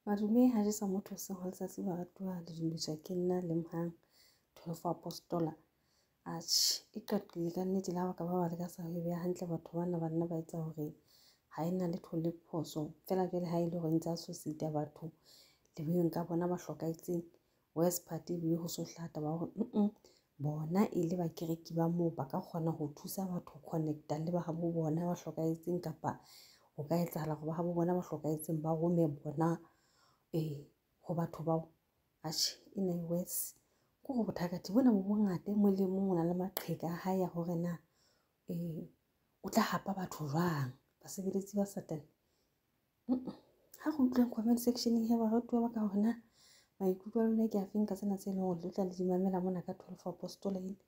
Madume ha je sa motho se ho letsatsi ba ratwa le dumiswa ke nna le mhang 12 apostola e qaqile ka nnete la baka ba le ka sa ho beha hantle batho bana ba nna ba etsa hore ha ena le thole phoso fela jwale ha ile hore ntse a so sita batho le beng ka bona ba hlokaetseng West Party be ho so hlata ba hore bona ile ba kereki ba moo ba ka kgona ho thusa batho connecta le ba habo bona ba hlokaetseng kapa ho ka etsahala go ba habo bona ba hlokaetseng ba rome bona ho batho bao ina West go go bothakati bona bo bongata mo le mong ona le maqheka a hae ya hore na o tla hapa batho jwang basebeletsi ba satane ha go utlwa comment section he ba ratwa ba ka hore na maikutlo a lona ke a feng ka tsena tse leng hore le tla le di mamela mona ka 12 apostola ina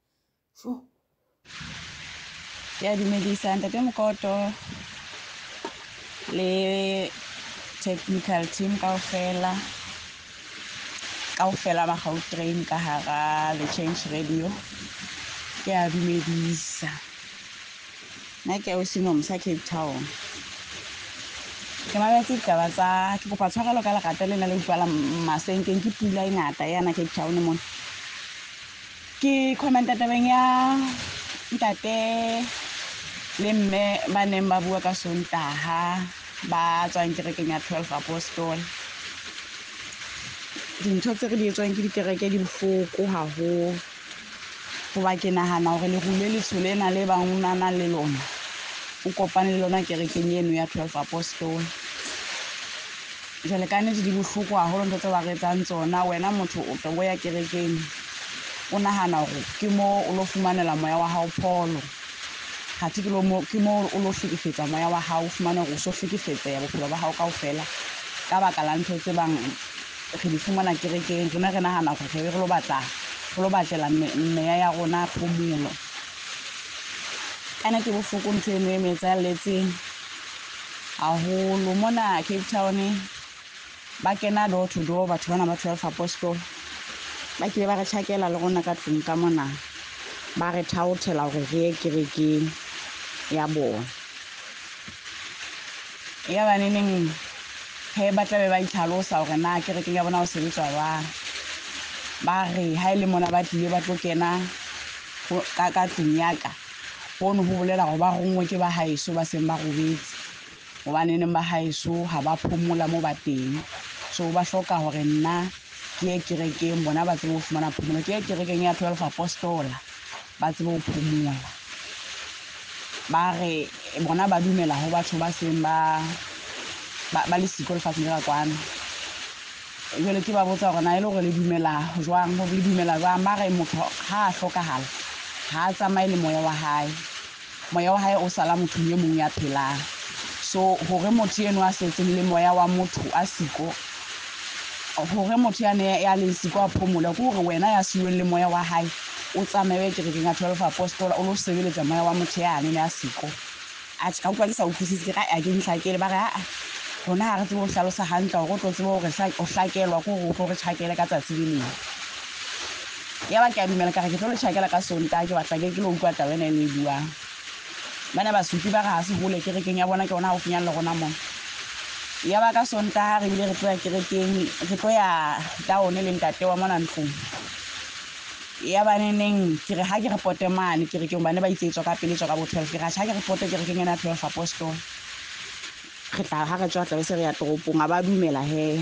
ya dumedisa ntate Mokoto le technical team kaofela ba Gautrain ka hara le Change Radio ke a dumedisa nna ke o sino msa Cape Town ke mametse taba tsa ke kopa tshwarelo ka lerata le na le utlwala masenkeng ke pula e ngata yana Cape Town mona ke commenta tabeng ya ntate le mme ba neng ba bua ka Sontaha ba tswang kerekeng ya 12 Apostol dintho tse re di etswang ke dikereke di bohloko haholo hoba ke nahana hore le rule le tsholena le bangwana le lona o kopane le lona kerekeng eno ya 12 Apostol jwale ka nnete di bohloko haholo ntho tse ba re etsang tsona wena motho o tlo ya kerekeng o nahana hore ke mo o lo fumanela moya wa hao pholo hathe ke mo o lo hlekefetsa moya wa hao o fumana hore o so hlekefetsa bophelo ba hao kaofela ka baka la ntho tse bang re di fumana kerekeng rena re nahana hore re lo batlela meya ya rona phomolo kana ke bohloko ntho eno e metsalletseng haholo mona Cape Town ba kena door to door batho bana ba 12 Apostol ba kile ba re tjhakela le rona ka tlung ka mona ba re thaothela hore re ye kerekeng ya bona ya baneneng he ba tlabe ba itlhalosa hore na kerekeng ya bona o sebetswa jwang ba re ha ile mona ba tlile ba tlo kena ka tlung ya ka hono ho bolela hore ba rongwe ke ba haeso ba seng ba robetse hobaneneng ba haeso ha ba phomola mo ba teng so ba hloka hore nna ke ye kerekeng bona ba tsebe ho fumana phomolo ke ye kerekeng ya 12 Apostola ba tsebe ho phomola ba re bona ba dumela ho batho ba seng ba le siko lefatsheng la kwana jwale ke ba botsa hore na ile hore le dumela jwang ho le dumela jwang ba re motho ha a hlokahala ha a tsamaye le moya wa hae o sala motho ye mong ya phelang so hore motho eno a setseng le moya wa motho a siko hore motho ya le siko a phomola ke hore wena ya siweng le moya wa hae o tsamaye kerekeng ya 12 Apostola o lo sebeletsa moya wa motho ya ne a siko a tshika utlwa ke sa utlwisise ka a ke nhlakele ba re rona ha re tsebe ho hlalosa hantle hore o tlo tsebe hore o hlakelwa ke hore o tlo re tjhakele ka tsatsi le leng ya ba ke a dumela ka re ke tlo le tjhakela ka Sontaha ke batla ke lo utlwa taba ena e le buang bana ba supi ba re ha se hole kerekeng ya bona ke ona haufinyana le rona mona ya ba ka Sontaha re bile re tlo ya kerekeng re tlo ya town le ntate wa mona ntlong ya baneneng ke re ha ke reporte mane kerekeng bana ba itsetswa ka pele tswa ka bo 12 ke ra ha ke reporte kerekeng ena 12 Apostol re tla ha re tswa tla be se re ya toropong a ba dumela he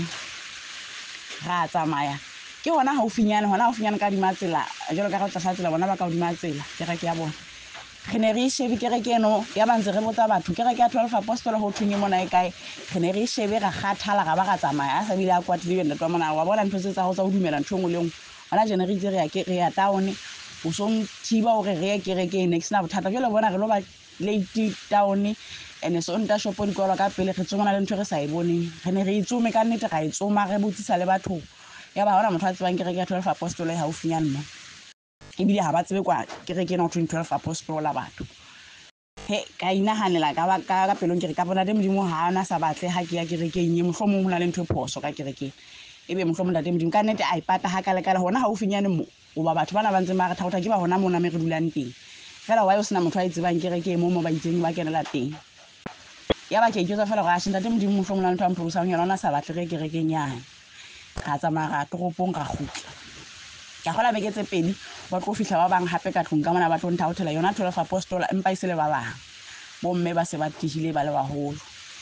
ra tsamaya ke hona haufinyana ka dimatsela jalo ka re tla tsela bona ba ka dimatsela kereke ya bona re ne re shebe kereke eno ya bantse re botsa batho kereke ya 12 Apostola ho thunye mona e kae re ne re shebe ra kgathala ga ba ga tsamaya a sa bile a kwatile ntate wa mona wa bona ntho tse tsa go tsa ho dumela ntho ngwe le ngwe hona jene re itse re ya town o so thiba hore re ye kerekeng next na bothata jalo bona re lo ba late town ene so nta shopo di kwala ka pele re tsomana le ntho re sa e boneng re ne re itsome ka nnete ga itsoma re botsisa le batho ya ba hona motho a tsebang kereke ya 12 Apostola e haufinyana mo ebile ha ba tsebe kwa kereke ena 12 Apostola batho he ka inahanela ka pelong ke re ka bona de modimo ha ana sa batle ha ke ya kerekeng e mohlomong hona le ntho e phoso ka kerekeng ebe mohlomong ntate modimo ka nnete a ipata ha kale hona haufinyane mo o ba batho bana ba ntse ba re thaotha ke ba hona mona me re dulang teng fela wa yo sena motho a itsebang kereke mo ba itseng ba kenela teng ya ba ke itse fela go a shinta te modimo mohlomong la ntho a mphosang yona ona sa batle ge kerekeng yang ga tsamaya ga toropong ga gutla ka gola beke tse pedi ba tlo fihla ba bang hape ka tlong ka mona ba tlo nthaothela yona 12 apostola empa isele ba bang bomme ba se ba tihile ba le baholo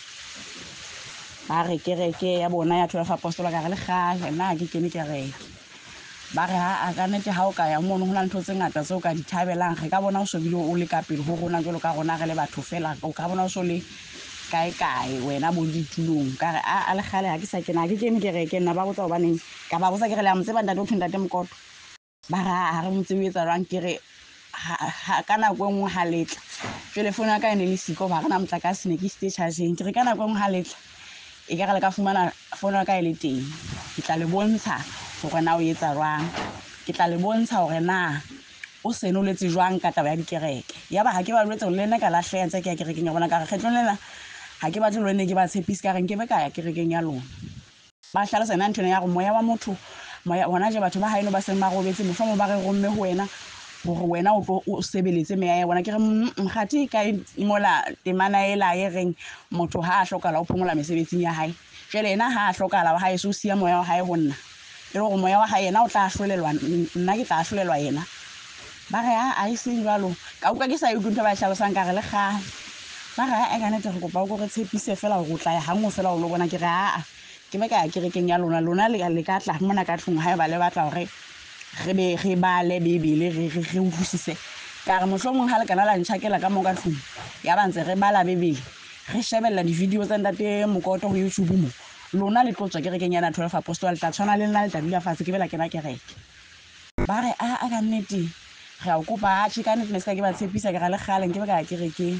ba re kereke ya bona ya 12 apostola ka re le kgale nna ke kene kereke ba re ha ka nete ha o ka ya mono hona ntho tse ngata tseo ka di thabelang re ka bona o so bile o le ka pele ho rona jalo ka rona re le batho fela o ka bona o so le kae wena bo ditulong ka re a le kgale ha ke sa kena ke kene kereke nna ba botsa hobaneng ka ba botsa ke re le a mo tseba ntate o thontate Mokoto ba ra ha re motse o etsa jwang ke re ka nako e nngwe ha letla jwale phone ya ka e ne le siko ba rena motlakase ne ke ste charging ke re ka nako e nngwe ha letla e ka re le ka fumana phone ya ka e le teng ke tla le bontsha hore na o etsa jwang ke tla le bontsha hore na o senoletse jwang ka taba ya dikereke ya ba ha ke ba lwetse le nna ka lahleha ntse ke ya kerekeng ya bona ka re kgetlong lena ha ke batle le ne ke ba tshepise ka re nke be ka ya kerekeng ya lona ba hlalosa nna ntho ya go moya wa motho moya bona je batho ba haeno ba seng ba robetse mohlomong ba re romme ho wena hore wena o sebeletse meya ya bona ke re mokgati ka imola temana ela e reng motho ha a hlokala o phomola mesebetsing ya hae jele ena ha a hlokala wa hae so sia moya wa hae ho nna e re go moya wa hae yena o tla hlolelwa nna ke tla hlolelwa yena ba re a se jwalo ka uka ke sa e ntho ba hlalosang ka re le kgale ba re a ka nete re kopa o go re tshepise fela go tla ya hangwe fela o lo bona ke re a ke be ka ya kerekeng ya lona le ka tla mona ka tlong ha e ba le batla hore re bale bebele re utlwisise ka re mohlomong ha le kana la ntšhakela ka mo ka tlong ya ba ntse re bala bebele re shebella di-video tsa ntate Mokoto ho YouTube mo lona le tlo tswa kerekeng ya 12 apostola le tla tshwana le nna le tla dula fatshe ke bela kena kereke ba re a ka nnete re a o kopa ka nnete ne se ka ke ba tshepisa ke ga le kgale ke be ka ya kerekeng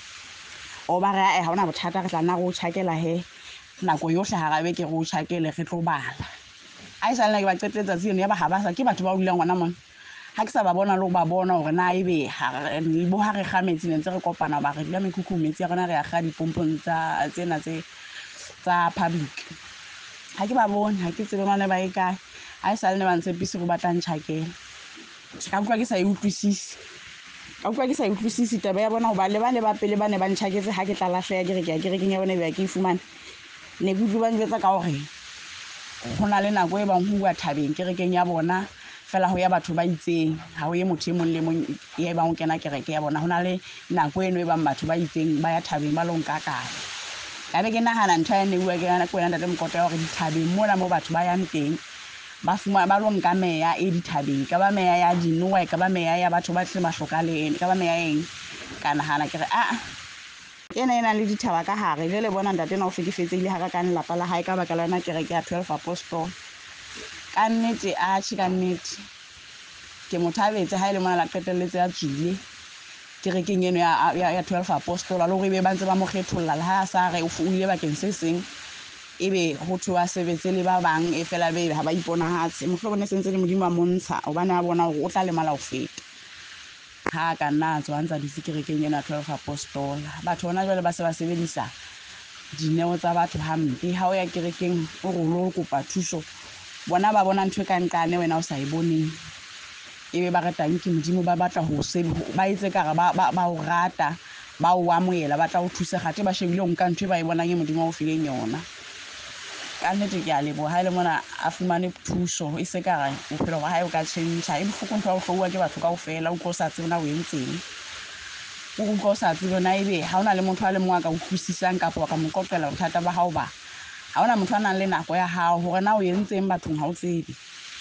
o ba re ha ona bothata re tla nna go tšhakela he nako yohle ha gabe ke go tšhakele re tlo bala a isa le ke ba qeteletsa tseno ya ba ha ba sa ke batho ba ulang ngwana mona ha ke sa ba bona le go ba bona hore na ebe bo ha re kgametse ne ntse re kopana ba re dula mekhukhu metsi ya rona re ya ga dipompong tsa tsena tsa public ha ke ba bone ha ke tsebe le ba e kae a isa le ne ba ntshepise go batla ntšhakela ka utlwa ke sa e utlwisisi ka utlwa ke sa e utlwisisi taba ya bona ho ba le ba pele ba ne ba ntšhaketse ha ke tla lahleha ke re ke ya kerekeng ya bona be ke fumane ne ke utlwa ba njwetsa ka hore go na le nako e bang ho bua thabeng kerekeng ya bona fela ho ya batho ba itseng ha o ye motho e mong le mong e bang o kena kereke ya bona ho na le nako eno e bang batho ba itseng ba ya thabeng ba lo nka kae ka be ke nagana ntho ya ne bua ke yana kwena ntate Mokoto ya hore dithabeng mona mo batho ba yang teng ba fumana ba lo nka meya e dithabeng ka ba meya ya dinoa ka ba meya ya batho ba tle ba hlokaleng ka ba meya eng ka nagana ke re ena e nang le dithaba ka hare jele bona ntate na o hlekefetsehile ha ka ka lelapa la hae ka baka la yona kereke ya 12 apostol ka nnete ka nnete ke mothabetse ha ile mona la qetelletse ya tswile kerekeng eno ya 12 apostola le hore be ba ntse ba mo kgetholla le ha sa re o fuile bakeng se seng ebe ho thwa sebetse le ba bang e fela be ha ba iponahatse mohlomong ne sentse le modimo a montsha hobane a bona hore o tla le mala ho feta ha ka nna tswa ntsa di kerekeng ena 12 apostola batho bona jwale ba se ba sebedisa dineo tsa batho hampe ha o ya kerekeng o re lo kopa thuso bona ba bona ntho e ka nqane wena o sa e boneng ebe ba ratang ke modimo ba batla ho ba itse ka ba o rata ba o amoela ba tla o thusa gate ba shebile o nka ntho e ba e bonang e modimo o fileng yona ka nnete ke a leboha ha ile mona a fumane thuso e se ka ra bophelo ba hae o ka tjhentjha e bohloko ntho ya ho hloua ke batho kaofela o tlo sa tsebe na o entseng o utlwa o sa tsebe na ebe ha ona le motho a le mong a ka utlwisisang kapa ka mo qoqela bothata ba hao ba ha ona motho a nang le nako ya hao hore na o entseng bathong ha o tsebe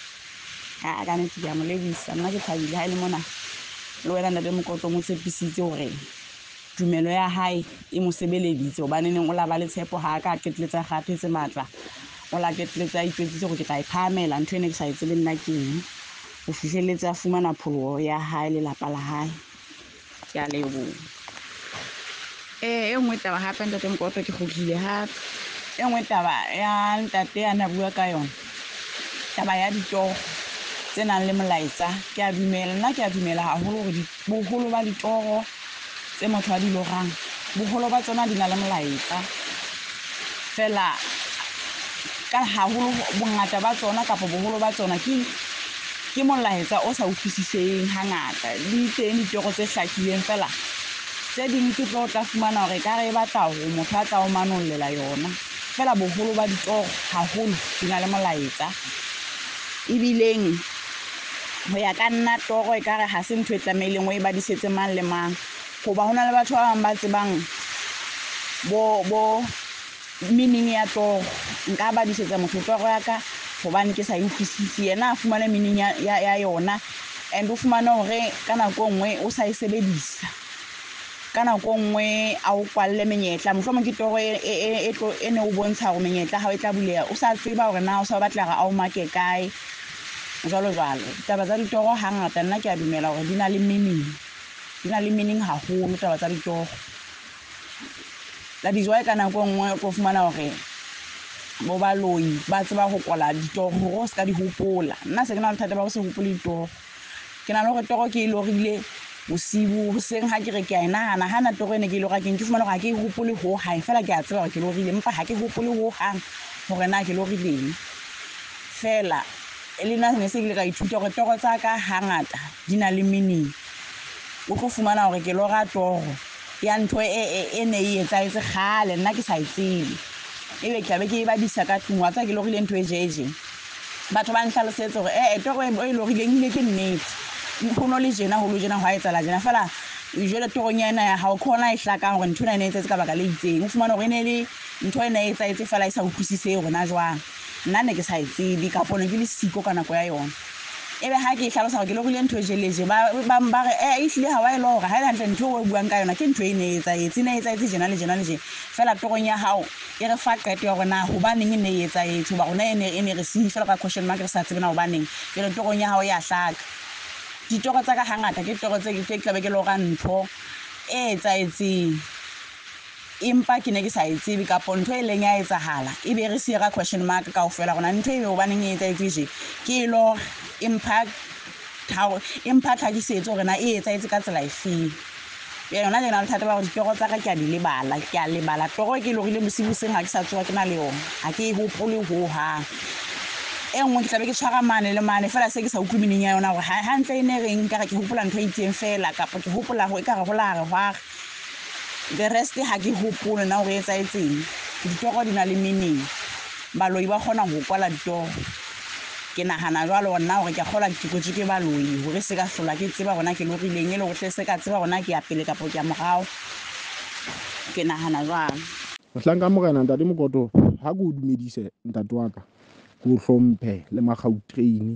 ka nnete ke a mo lebisa nna ke thabile ha ile mona le wena ntate Mokoto mo tshepisitse hore tumelo ya hae e mo sebeleditse hobane neng o la ba le tshepo ha ka qeteletsa kgathetse matla o la qeteletsa itjwetsitse hore ke tla iphahamela ntho ene ke sa etse le nna ke ho fihlelletsa fumana pholoho ya hae le lapa la hae ke a leboha e nngwe taba hape ntate Mokoto ke kgotlile hape e nngwe taba ya ntate ana bua ka yona taba ya ditoro tse nang le molaetsa ke a dumela nna ke a dumela haholo hore boholo ba ditoro tse motho a di lorang boholo ba tsona di na le molaetsa fela ka haholo bongata ba tsona kapa boholo ba tsona ke molaetsa o sa utlwisiseng hangata di teng ditoro tse hlakileng fela tse ding ke tlo tla fumana hore ka re batla ho motho a tla o manollela yona fela boholo ba ditoro haholo di na le molaetsa ebileng ho ya ka nna toro e kare ha se ntho e tlameileng o e badisetse mang le mang hoba hona le batho ba bang ba tsebang bo meaning ya toro nka badisetsa motho toro ya ka hobane ke sa utlwisisi yena a fumane meaning ya yona and o fumane hore ka nako nngwe o sa e sebedisa ka nako nngwe a o kwalle menyetla mohlomong ke toro e ne o bontsha hore menyetla ha o tla buleha o sa tseba hore na o sa batla ga a o make kae jwalo taba tsa ditoro hangata nna ke a dumela hore di na le meaning haholo taba tsa ditoro la dijwa ka nako nngwe o tlo fumana hore bo baloi ba tseba ho kwala ditoro hore o ska di hopola nna se ke na le thata ba go se hopole ditoro ke na le hore toro ke ilorile bosibu hoseng ha ke re ke a inahana hana toro ene ke ilora ke fumana hore ha ke e hopole ho hang fela ke a tseba hore ke lorile empa ha ke hopole ho hang hore na ke lorileng fela elena ne se ke le ka ithuta hore toro tsa ka hangata di na le meaning o tlo fumana hore ke lora toro ya ntho e ne e etsahetse kgale nna ke sa itsebe ebe ke be ke e badisa ka tlung wa tsa ke lorile ntho e jeje batho ba nhlalosetse hore toro e lorileng ile ke nnete ho no le jena ho lo jena ho a etsala jena fela jwale torong ena ya hao khona e hlakang hore ntho ena ne etsetse ka baka le itseng o fumana hore ne le ntho ena e etsahetse fela e sa utlwisisehe hore na jwang nna ne ke sa itsebe ka pono ke le siko ka nako ya yona ebe ha ke hlalosa hore ke lorile ntho e jeleje ba re e hlile ha wa e lora ha ile ntle ntho o buang ka yona ke ntho e ne etsahetse jena le jena le jena fela torong ya hao e re fa qeto ya hore na hobaneng e ne e etsahetse ba rona e ne re se fela ka question mark re sa tsebe na hobaneng ke re torong ya hao ya hlaka ditoro tsa ka hangata ke toro tse ke tla be ke lora ntho e etsahetseng empa ke ne ke sa itsebe ka pono ntho e leng ya etsahala ebe re se ra question mark ka ofela gona ntho e be hobaneng e etsahetse ke lo impact ha ke setse hore na e etsahetse ka tsela efeng yona le na le thata ba hore ditoro tsa ka ke a lebala toro ke lorile bosibu seng ha ke sa tsoga ke na le yona ha ke e hopole ho hang e nngwe ke tla be ke tshwara mane le mane fela se ke sa utlwe meaning ya yona hore hantle e ne reng ka re ke hopola ntho e itseng fela kapa ke hopola ho ekare ho la re hwa the rest ha ke hopole na hore etsahetseng ditoro di na le meaning baloi ba kgona ho kwala ditoro ke nahana jwalo nna hore ke kgola dikotsi ke baloi hore se ka hlola ke tseba bona ke lorileng le hohle se ka tseba bona ke ya pele kapa ke ya morao ke nahana jwalo mohlanka morena ntate Mokoto ha ke o dumedise ntate wa ka go hlomphe le Magautrain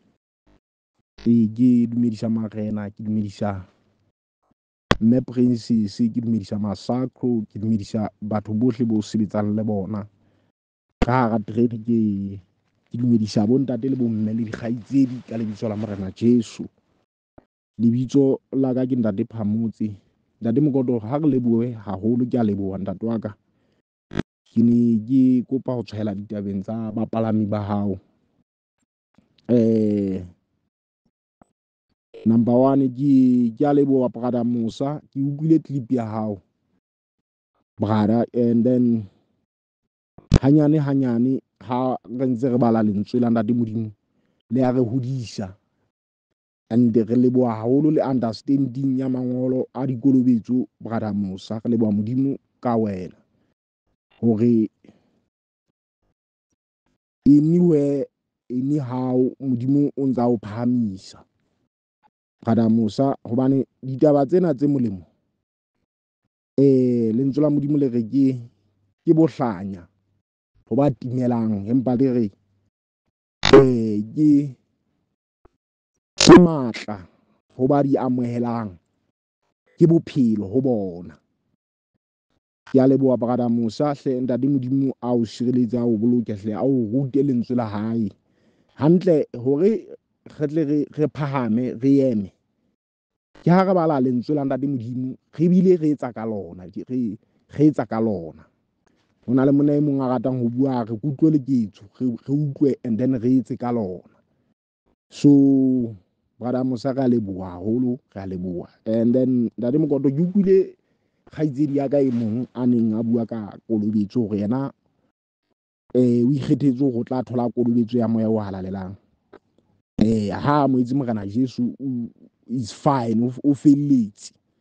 ke dumedisa marena ke dumedisa mme Princess ke dumedisa Masakho ke dumedisa batho bohle bo sebetsang le bona ka hara train ke dumedisa bo ntate le bo mme le dikgaitsedi ka lebitso la morena Jesu lebitso la ka ke ntate Phamotse ntate Mokoto ha re lebohe haholo ke a leboha ntate wa ka ke ne ke kopa ho tshwaela ditabeng tsa bapalami ba hao number 1 ke a leboha brother Musa ke utlwile clip ya hao brother and then hanyane ha re ntse re bala lentswe la ntate Modimo le a re hodisa and re leboha haholo le understanding ya mangolo a dikolobetso brother Musa re leboha Modimo ka wena hore anywhere anyhow Modimo o ntsa o phahamisa brother Musa hobane ditaba tsena tse molemo lentswe la Modimo le re ke bohlanya ho ba timelang empa le re ke matla ho ba di amohelang ke bophelo ho bona ke a leboha brother Musa hle ntate Modimo a o sireletsa o boloke hle a o rute lentswe la hae hantle hore re tle re phahame re eme ke ha re bala lentswe la ntate Modimo re bile re etsa ka lona re etsa ka lona hona le mona e mong a ratang ho bua re kutlwe le ketso re utlwe and then re etse ka lona so brother Musa ka leboha haholo re a leboha and then ntate Mokoto ke utlwile kgaitsedi ya ka e mong a neng a bua ka kolobetso hore yena o ikgethetse go tla thola kolobetso ya moya o halalelang ha moetse morena Jesu is fine o felletse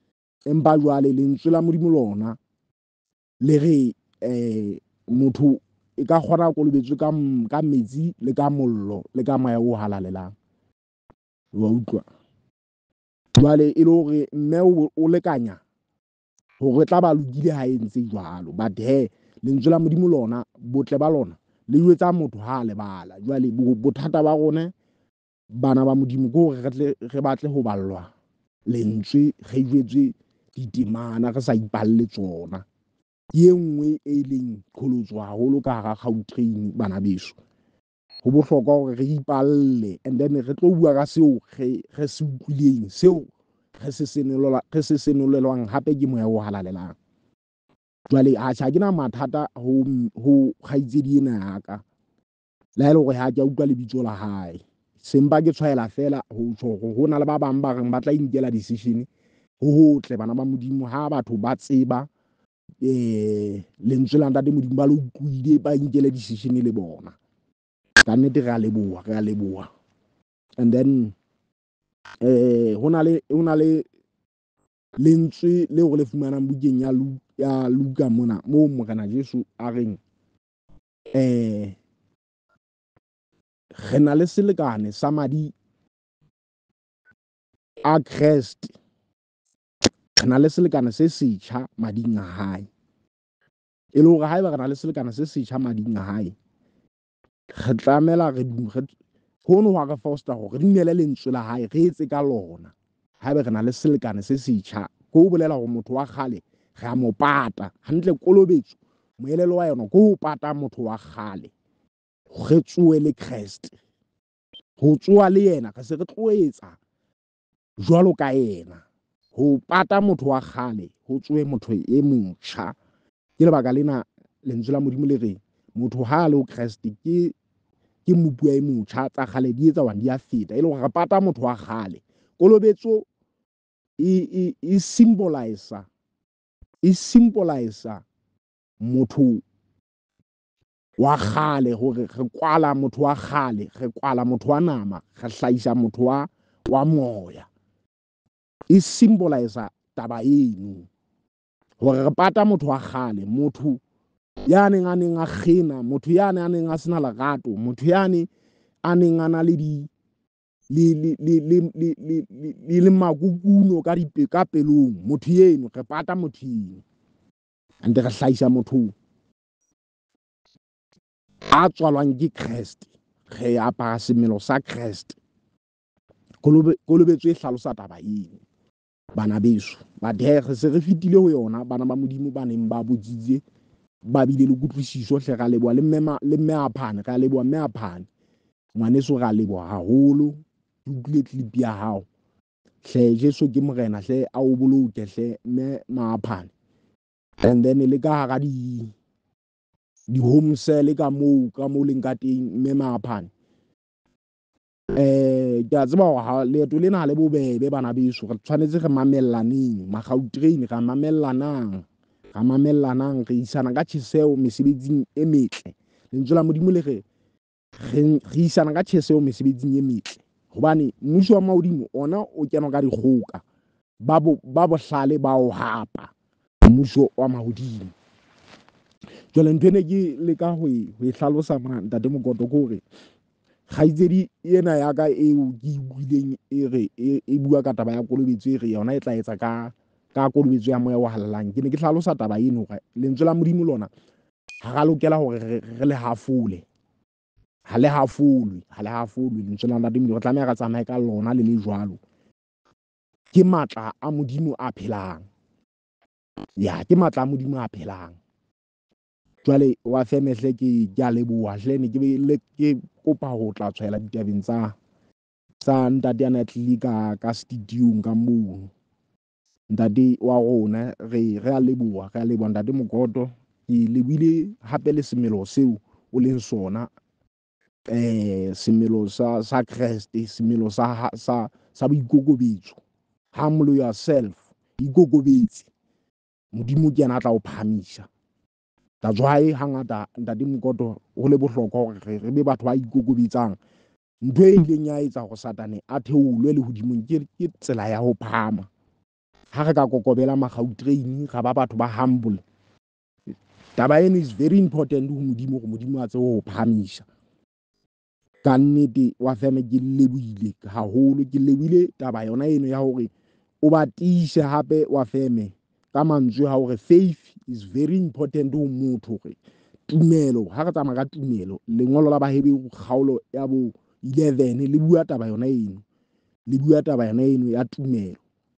empa jwale lentswe la Modimo lona le re motho e ka kgona go kolobetswe ka metsi le ka mollo le ka moya o halalelang wa utlwa jwale e le hore mme o lekanya hore tla ba lokile ha e ntse jwalo but lentswe la Modimo lona botle ba lona le jwetsa motho ha le bala jwale bothata ba rona bana ba Modimo go re batle ho ballwa lentswe re jwetswe ditemana re sa ipalle tsona ye nngwe e leng qholotso haholo ka hara Gautrain bana beso ho bohlokwa hore re ipalle and then re tlo bua ka seo re se utlwileng seo re se senolelwang hape ke moya o halalelang jwale ha ke na mathata ho kgaitsedi ena ya ka la ile hore ha ke utlwa lebitso la hae sempa ke tshwaela fela ho tsho ho na le ba bang ba reng ba tla inkela decision ho hotle bana ba Modimo ha batho ba tseba lentswe la ntate Modimo ba lo utlwile ba inkele decision le bona ka nnete re a leboha and then ho na le lentswe le go le fumanang bukeng ya Luka mona mo Morena Jesu a reng re na le selekane sa madi a Christ re na le selekane se setjha mading a hae e le hore haeba re na le selekane se setjha mading a hae re tlamela hono wa re foster hore re dumele lentswe la hae re etse ka lona haeba re na le selekane se setjha go bolela hore motho wa kgale re a mo pata hantle kolobetso moelelo wa yona go pata motho wa kgale re tsoe le Christ ho tsoa le yena re se re tloetsa jwalo ka yena ho pata motho wa kgale ho tsoe motho e motjha ke lebaka lena lentswe la Modimo le re motho ha le ho Christ ke mopua e motjha tsa kgale di etsa wana di a feta e le hore re pata motho wa kgale kolobetso e symbolize motho wa kgale hore re kwala motho wa kgale re kwala motho wa nama re hlahisa motho wa moya e symbolize taba eno hore re pata motho wa kgale motho ya neng a kgena motho ya neng a sena lerato motho ya neng a neng a na le le makukuno ka pelong motho eno re pata motho eno ante re hlahisa motho a tswalwang ke Christ re apara semelo sa Christ kolobetso e hlalosa taba eno bana beso ba re se re fitile ho yona bana ba Modimo ba neng ba botsitse ba bile le kutlwisiso hle ra leboa le mme a phane ra leboa mme a phane ngwaneso ra leboa haholo utlwile clip ya hao hle Jesu ke morena hle a o boloke hle mme maphane and then le ka hara di home cell ka mo leng ka teng mme maphane ke a tseba hore leeto lena ha le bobebe bana beso re tshwanetse re mamellaneng Gautrain ra mamellanang re isana ka tjheseho mesebetsing e metle lentswe la Modimo le re isana ka tjheseho mesebetsing e metle hobane mmuso wa Modimo ona o kena ka dikgoka ba bohlale ba o hapa mmuso wa Modimo jwale ntho ene ke le ka ho e hlalosa mona ntate Mokoto ke hore kgaitsedi ena ya ka eo ke buileng e bua ka taba ya kolobetso e re yona e tla etsa ka kolobetso ya moya o halalang ke ne ke hlalosa taba eno hore lentswe la Modimo lona ha ra lokela hore re le hafole ha le hafolwe lentswe la Modimo re tlameha ra tsamaya ka lona le jwalo ke matla a Modimo a phelang ke matla a Modimo a phelang jwale wa femehle ke a leboha hle ne ke kopa ho tla tshwaela ditabeng tsa ntate ana tlile ka studio ka moo ntate wa rona re a leboha ntate Mokoto ke lebile hape le semelo seo o leng sona semelo sa Christ semelo sa boikokobetso humble yourself ikokobetse Modimo ke yena a tla o phahamisa that's why hangata ntate Mokoto ho le bohlokwa hore re be batho ba ikokobetsang ntho e ileng ya etsa hore Satane a theolwe le hodimo ke tsela ya ho phama ha re ka kokobela Magautrain ga ba batho ba humble. Taba eno is very important ho Modimo gore Modimo a tse ho phamisa. Ka nnete wa feme ke lebohile haholo, ke lebohile taba yona eno ya hore o ba tiise hape wa feme ka mantswe ha hore faith is very important ho motho hore tumelo ha re tsamaya ka tumelo lengolo la Bahebeu kgaolo ya bo 11 le bua taba yona eno, le bua taba yona eno ya tumelo.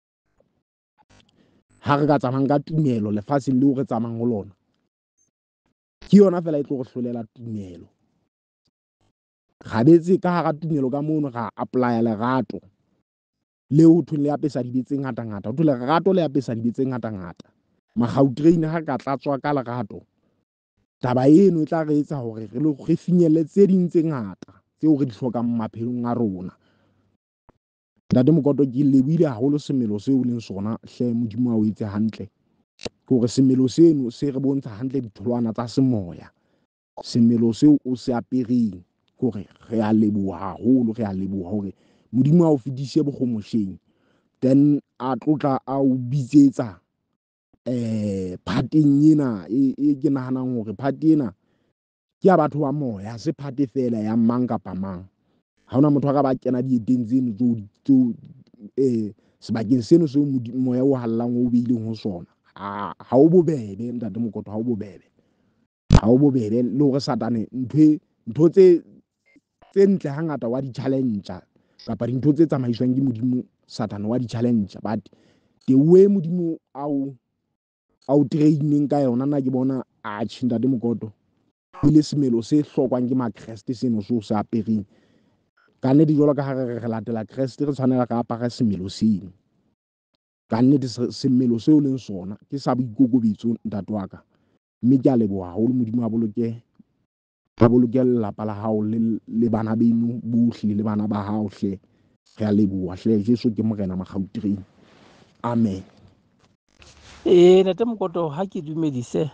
Ha re ka tsamaya ka tumelo lefatsheng leo re tsamayang ho lona, ke yona fela e tlo go hlolela tumelo. Gabetse ka hara tumelo ka mono ga apply lerato leo thwe le apesa dibetse ngata ho thwe lerato le apesa dibetse ngata. Magautrain ha ka tlatswa ka lerato, taba eno e tla re etsa hore re finyelle tse ding tse ngata tseo re di hlokang maphelong a rona. Ntate Mokoto ke lebile haholo semelo seo leng sona hle Modimo a o etse hantle. Ke hore semelo seno se re bontsha hantle ditholwana tsa semoya. Semelo seo o se apereng hore re a leboha haholo, re a leboha hore Modimo a o fedise bokgomosheng. Then a tlotla a o bitsetsa phateng ena e ke nahanang hore phate ena ke ya batho ba moya, se phate fela ya mang kapa mang. Ha hona motho a ka ba kena dieteng tseno tseo sebakeng seno seo moya o hallang o beileng ho sona. Ha o bobebe Ntate Mokoto, ha o bobebe. Ha o bobebe le hore Satane ntho tse ntle hangata wa di-challenge kapa dintho tse tsamaiswang ke Modimo, Satane wa di-challenge, but the way Modimo a o training ka yona nna ke bona a Ntate Mokoto ile semelo se hlokwang ke makreste seno so sa apereng. Ka nnete jwalo ka ha re latela Kreste re tshwanela ka apara semelo seno. Ka nnete semelo seo leng sona ke sa boikokobetso ntate wa ka. Mme ke a leboha haholo Modimo a boloke lelapa la hao le bana beno bohle le bana ba hao hle. Re a leboha hle, Jesu ke morena Magautrain. Amen. Ntate Mokoto ha ke dumedise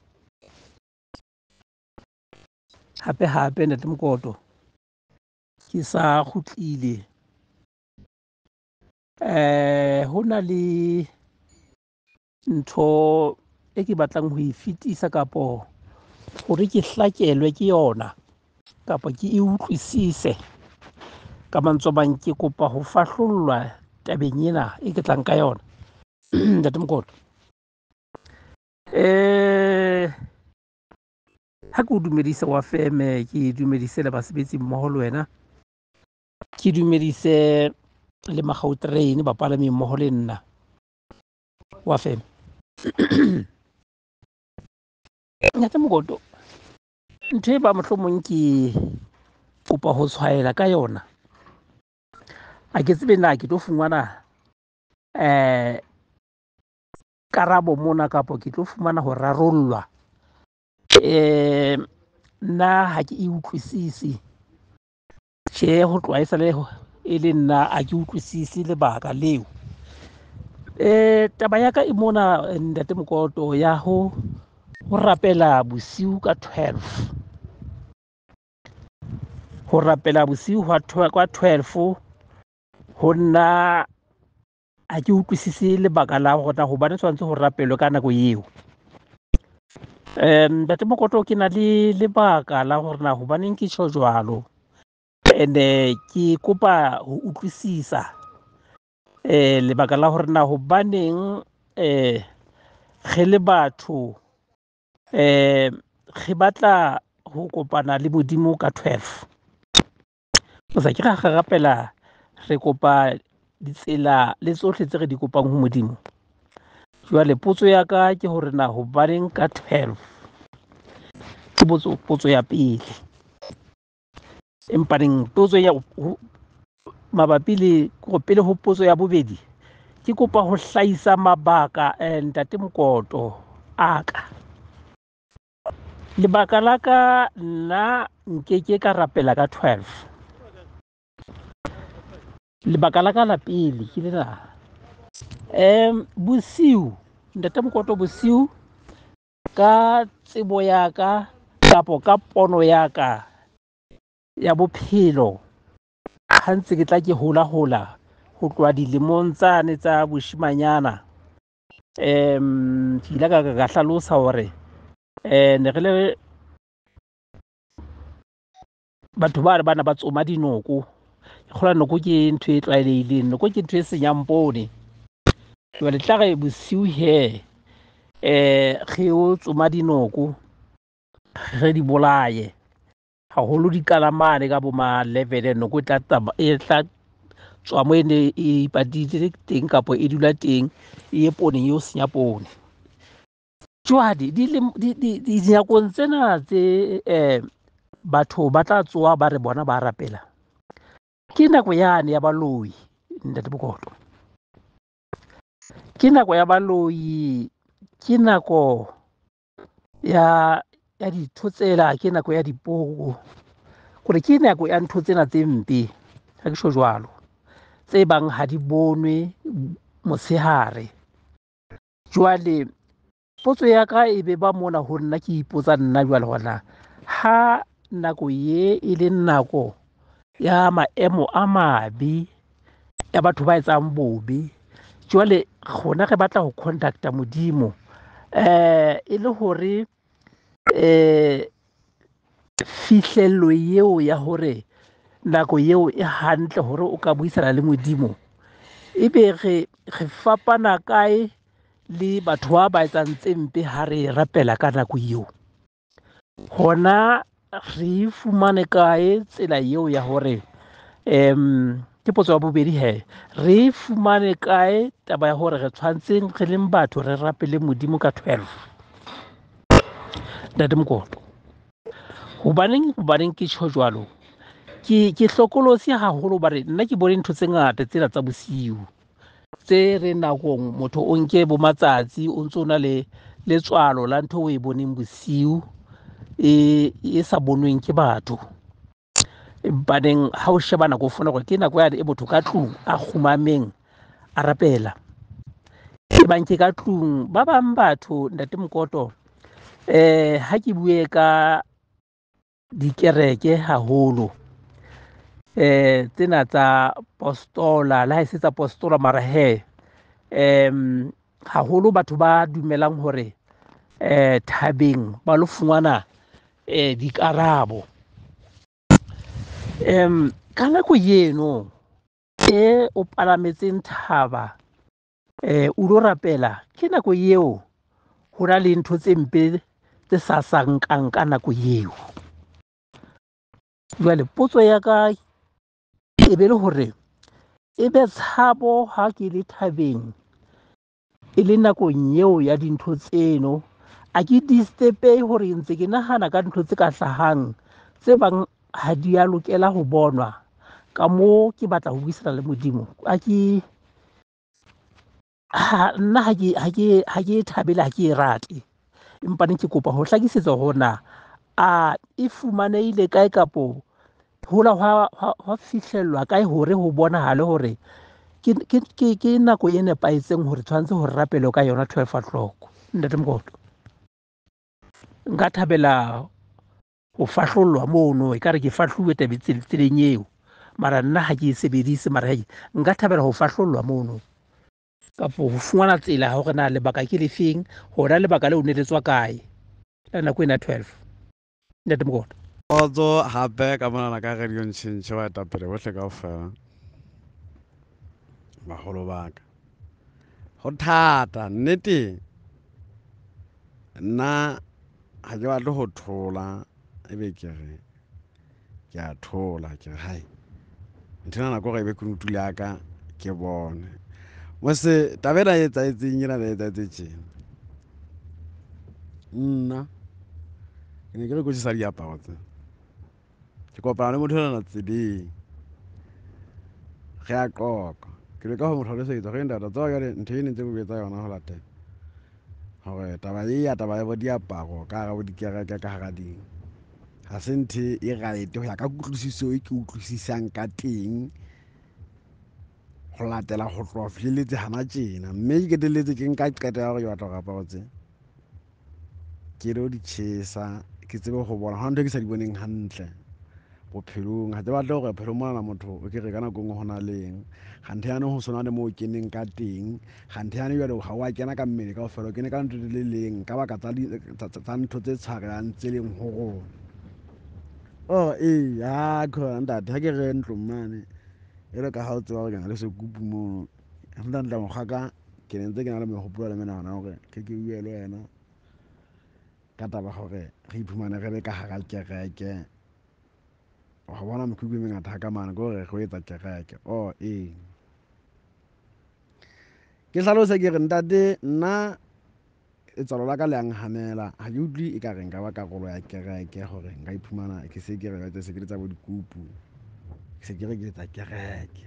hape Ntate Mokoto ke sa kgutlile. Ho na le ntho e ke batlang ho e fetisa kapo hore ke hlakelwe ke yona kapa ke e utlwisise ka mantswe a mang. Ke kopa ho fahlollwa tabeng ena e ke tlang ka yona Ntate Mokoto. Ha ke o dumedise wa feme, ke dumedise le basebetsi mmoho le wena, ke dumedise le Magautrain bapalami mmoho le nna wa feme. Ntate Mokoto, ntho e ba mohlomong ke kopa ho tshwaela ka yona, a ke tsebe na ke tlo fumana karabo mona kapo ke tlo fumana ho rarollwa. Nna ha ke e utlwisisi, tjhe ho tloha e sale e le nna a ke utlwisisi lebaka leo. Taba ya ka e mona Ntate Mokoto ya ho rapela bosiu ka 12. Ho rapela bosiu kwa 12 ho nna ha ke utlwisisi lebaka la hore hobane tshwantse ho rapelwe ka nako eo. Ntate Mokoto ke na le lebaka la hore na hobaneng ke tjho jwalo, and-e ke kopa ho utlwisisa lebaka la hore na hobaneng re le batho re batla ho kopana le Modimo ka 12. O sa ke ra rapela re kopa ditsela le tsohle tse re di kopang ho Modimo. Jwale potso ya ka ke hore na hobaneng ka 12? Ke potso ya pele. Empaneng potso ya mabapi le pele ho potso ya bobedi, ke kopa ho hlahisa mabaka Ntate Mokoto a ka. Lebaka la ka nna nkeke ka rapela ka 12. Lebaka la ka la pele ke lena, bosiu Ntate Mokoto, bosiu ka tsebo ya ka kapo ka pono ya ka ya bophelo, ha ntse ke tla ke hola ho tloha dilemong tsane tsa boshimanyana, ke ile ka hlalosa hore ne re le batho bana ba tsoma dinoko ke kgola noko ke ntho e tlwaelehileng noko ke ntho e senyang poone jwale tla re bosiu he re o tsoma dinoko re di bolaye haholo dikalamane ka bo ma 11 noko e tla tswa mo ene e ipatile teng kapo e dula teng e ye pooneng eo senya poone. Jwale dinakong tsena tse batho ba tla tsoha ba re bona ba rapela ke nako yane ya baloi ntate Bokoto, ke nako ya baloi, ke nako ya ditho tsela, ke nako ya diporo kore ke nako ya ntho tsena tse mpe ha ke sho jwalo tse bang ha di bonwe motshehare. Jwale potso ya ka e be ba mona ho nna ke ipotsa nna jwale hona ha nako ye e le nako ya maemo a mabe ya batho ba etsang bobe jwale gona re batla ho contacta Modimo e le hore fihlello eo ya hore nako eo e hantle hore o ka buisana le Modimo ebe re fapana kae le batho ba etsang tse mpe ha re rapela ka nako eo hona re fumane kae tsela eo ya hore ke potso ya bobedi he re fumane kae taba ya hore re tshwantseng re leng batho re rapele Modimo ka 12 ntate Mokoto. Hobaneng ke tjho jwalo ke hlokolosi haholo bare nna ke bone ntho tse ngata tsena tsa bosiu tse re nakong motho o nke bo matsatsi o ntso na le letswalo la ntho o e boneng bosiu e sa bonweng ke batho baneng ha o sheba nako o fona gore ke nako ya e motho ka tlung a khumameng a rapela e bang ke ka tlung ba bang batho ntate Mokoto ha ke bue ka dikereke haholo tsena tsa apostola la ha se tsa apostola mara he haholo batho ba dumelang hore thabeng ba lo fungwana dikarabo ka nako eno o palametseng thaba o lo rapela ke nako eo ho na le ntho tse mpe tse sa sankang ka nako eo. Jwale potso ya ka e be le hore e be tshabo ha ke le thabeng e le nakong eo ya dintho tseno a ke disturbe hore ntse ke nahana ka ntho tse ka hlahang tse bang ha di a lokela ho bonwa ka moo ke batla ho buisana le Modimo nna ha ke thabele ha ke e rate empa ne ke kopa ho hlakisetsa hona a e fumanehile kae kapo hola hwa fihlellwa kae hore ho bonahale hore ke nako e nepahetseng hore tshwanetse ho rapelwa ka yona 12 o'clock ntate Mokoto. Nka thabela ho fahlollwa mono ekare ke fahluwe tseleng eo mara nna ha ke e sebedise mara nka thabela ho fahlollwa mono kapo ho fumana tsela hore na lebaka ke lefeng hona lebaka leo ne le tswa kae la nako ena 12 ntate Mokoto. Kgotso hape ka monana ka radio ntšhintšhe wa etapele bohle kaofela bagolo ba ka go thata nnete nna ga ke batle go thola ebe ke re ke a thola ke re hai nthena nako ga ebe kunutu ya ka ke bone mose tabela e etsaetseng ena le etsaetse tjena nna ke ne ke re kwetlisa diaparo tse ke kopana le motho enana tseleng ge a qoqa ke leka go mo tlhalosetsa ge ntata tsao jale ntho e nentse bobetsa yona go latela gore taba e ya taba ya bo diaparo ka gara bo dikereke ka gara ding ga se nthe e raete go ya ka kutlwisiso e ke utlwisisang ka teng go latela go tloa fihleletse gana tjena mme ke keteletse ke nka qeto ya gore ke batla go aparo tse ke re o di tšhesa ke tsebe go bona ga ntho e ke sa di boneng gantle bophelong ha ke batle hore phelo mona motho o ke re ka nako nngwe ho na leng ganthe yane ho sona le moo o keneng ka teng ganthe yane jwale ha wa kena ka mmele kaofela o kene ka ntho le leng ka baka tsa ntho tse tshwarehang tse leng ho rona ntate ha ke re ntlong mane e le ka ha o tseba hore ke na le sekupu moo ntle mokgwaka ke ne ntse ke na le mehopolo le menahana hore ke bue le wena ka taba hore re iphumane re le ka hara kereke wa bona mekhukhu e mengata ha ka mane ke hore re etsa kereke ke hlalose ke re ntate nna letswalo la ka le yang hanela ha ke utlwe e ka re nka ba karolo ya kereke hore nka iphumana ke se ke re se ke le tsa bo dikupu ke se ke re ke etsa kereke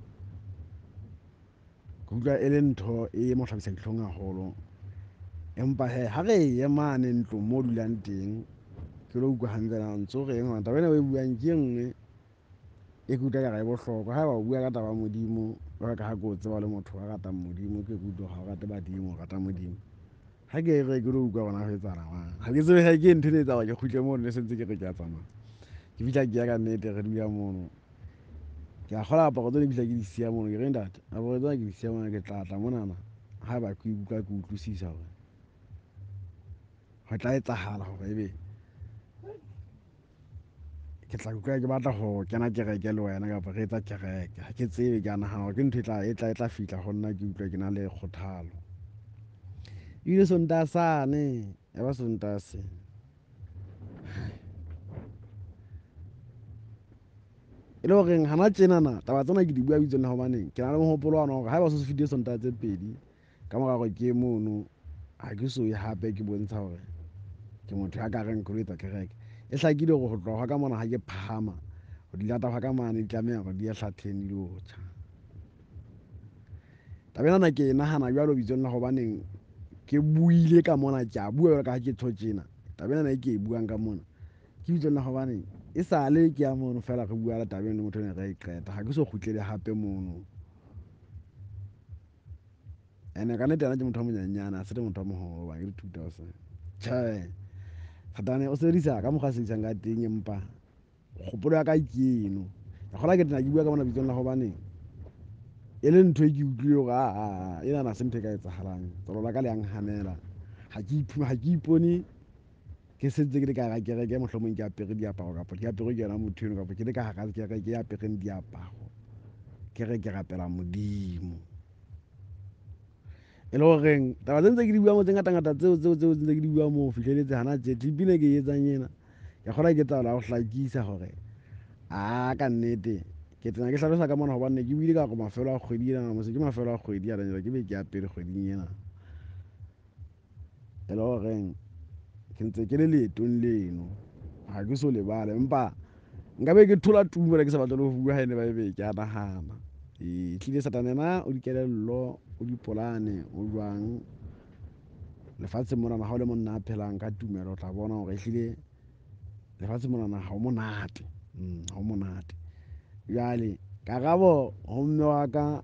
ke utlwa e le ntho e mo hlabisa dihlong haholo empa ha re ye mane ntlong mo dulang teng ke lo utlwa hantle na ntso re eng taba ena o e buang ke nngwe e ke utlwa ka e bohlokwa ha ba o bua ka taba modimo jwalo ka ha ke o tseba le motho a ratang modimo ke utlwa ha o rate badimo o rata modimo ha ke re ke lo utlwa bona ho etsahala mang ha ke tsebe ha ke ntho e etsa hore ke khutle moo ne sentse ke re ke a tsamaya ke fihla ke ya ka nnete re dula mono ke a kgola aparo tsone fihla ke di siya mono ke re ntate aparo tsona ke di siya mona ke tlatla monana ha ba ke utlwa ke utlwisisa hore ho tla etsahala hore ebe ke tla utlwa ke batla ho kena kereke le wena kapa re etsa kereke ha ke tsebe ke a nahana hore ke ntho e tla fihla ho nna ke utlwa ke na le kgothalo ile sontaha sane ya ba sontaha se e le horeng hana tjenana taba tsena ke di bua bitsong la hobaneng ke na le mohopolo wa hore haeba o se fitile sontaha tse pedi ka mora hore ke mono ha ke so ye hape ke bontsha hore ke motho ya ka reng ke lo etsa kereke e hlakile hore ho tloha ka mona ha ke phahama ho di lata ka mane di tlameha hore di ye hlatheng di lo tjha taba ena ke e nahana jwalo bitsong la hobaneng ke buile ka mona ke a bua jwalo ka ha ke tjena taba ena ke e buang ka mona ke bitsong la hobaneng e sale ke ya mono fela re bua la taba eno le motho ne re e qeta ha ke so kgutlele hape mono ene ka nnete ana ke motho a monyanyana ha se le motho a moholo ba ke di 2000 tjhe kgatane o sebedisa ka mokgwa sebedisang ka teng empa kgopolo ya ka ke eno ya kgola ke tena ke bua ka mona bitsong la hobaneng e le ntho e ke utlwile hore ena na se ntho e ka etsahalang tsalo la ka le yang hanela ha ke ipone ke sentse ke le ka hara kereke mohlomong ke apere diaparo kapa ke apere ke yona motho eno kapa ke le ka hara kereke ke apereng diaparo ke re ke rapela modimo e le horeng taba tse ntse ke di bua mo tse ngata-ngata tseo ntse ke di bua moo fihleletse hana tje clip ne ke e etsang ena ke kgola ke tsala ho hlakisa hore ka nnete ke tena ke hlalosa ka mona hobane ke buile ka go mafelo a kgwedi ena mose ke mafelo a kgwedi a ke be ke apere kgweding ena e le horeng ke ntse ke le leetong leno ha ke so lebale empa nkabe ke thola tumo le ke sa batle le ho bua ha ene ba ebe ke a nahana tlile satanena o dikelello o dipolane o jwang lefatshe mona ha o le monna a phelang ka tumelo o tla bona hore ehlile lefatshe mona ha o monate ha o monate jwale karabo ho mme wa ka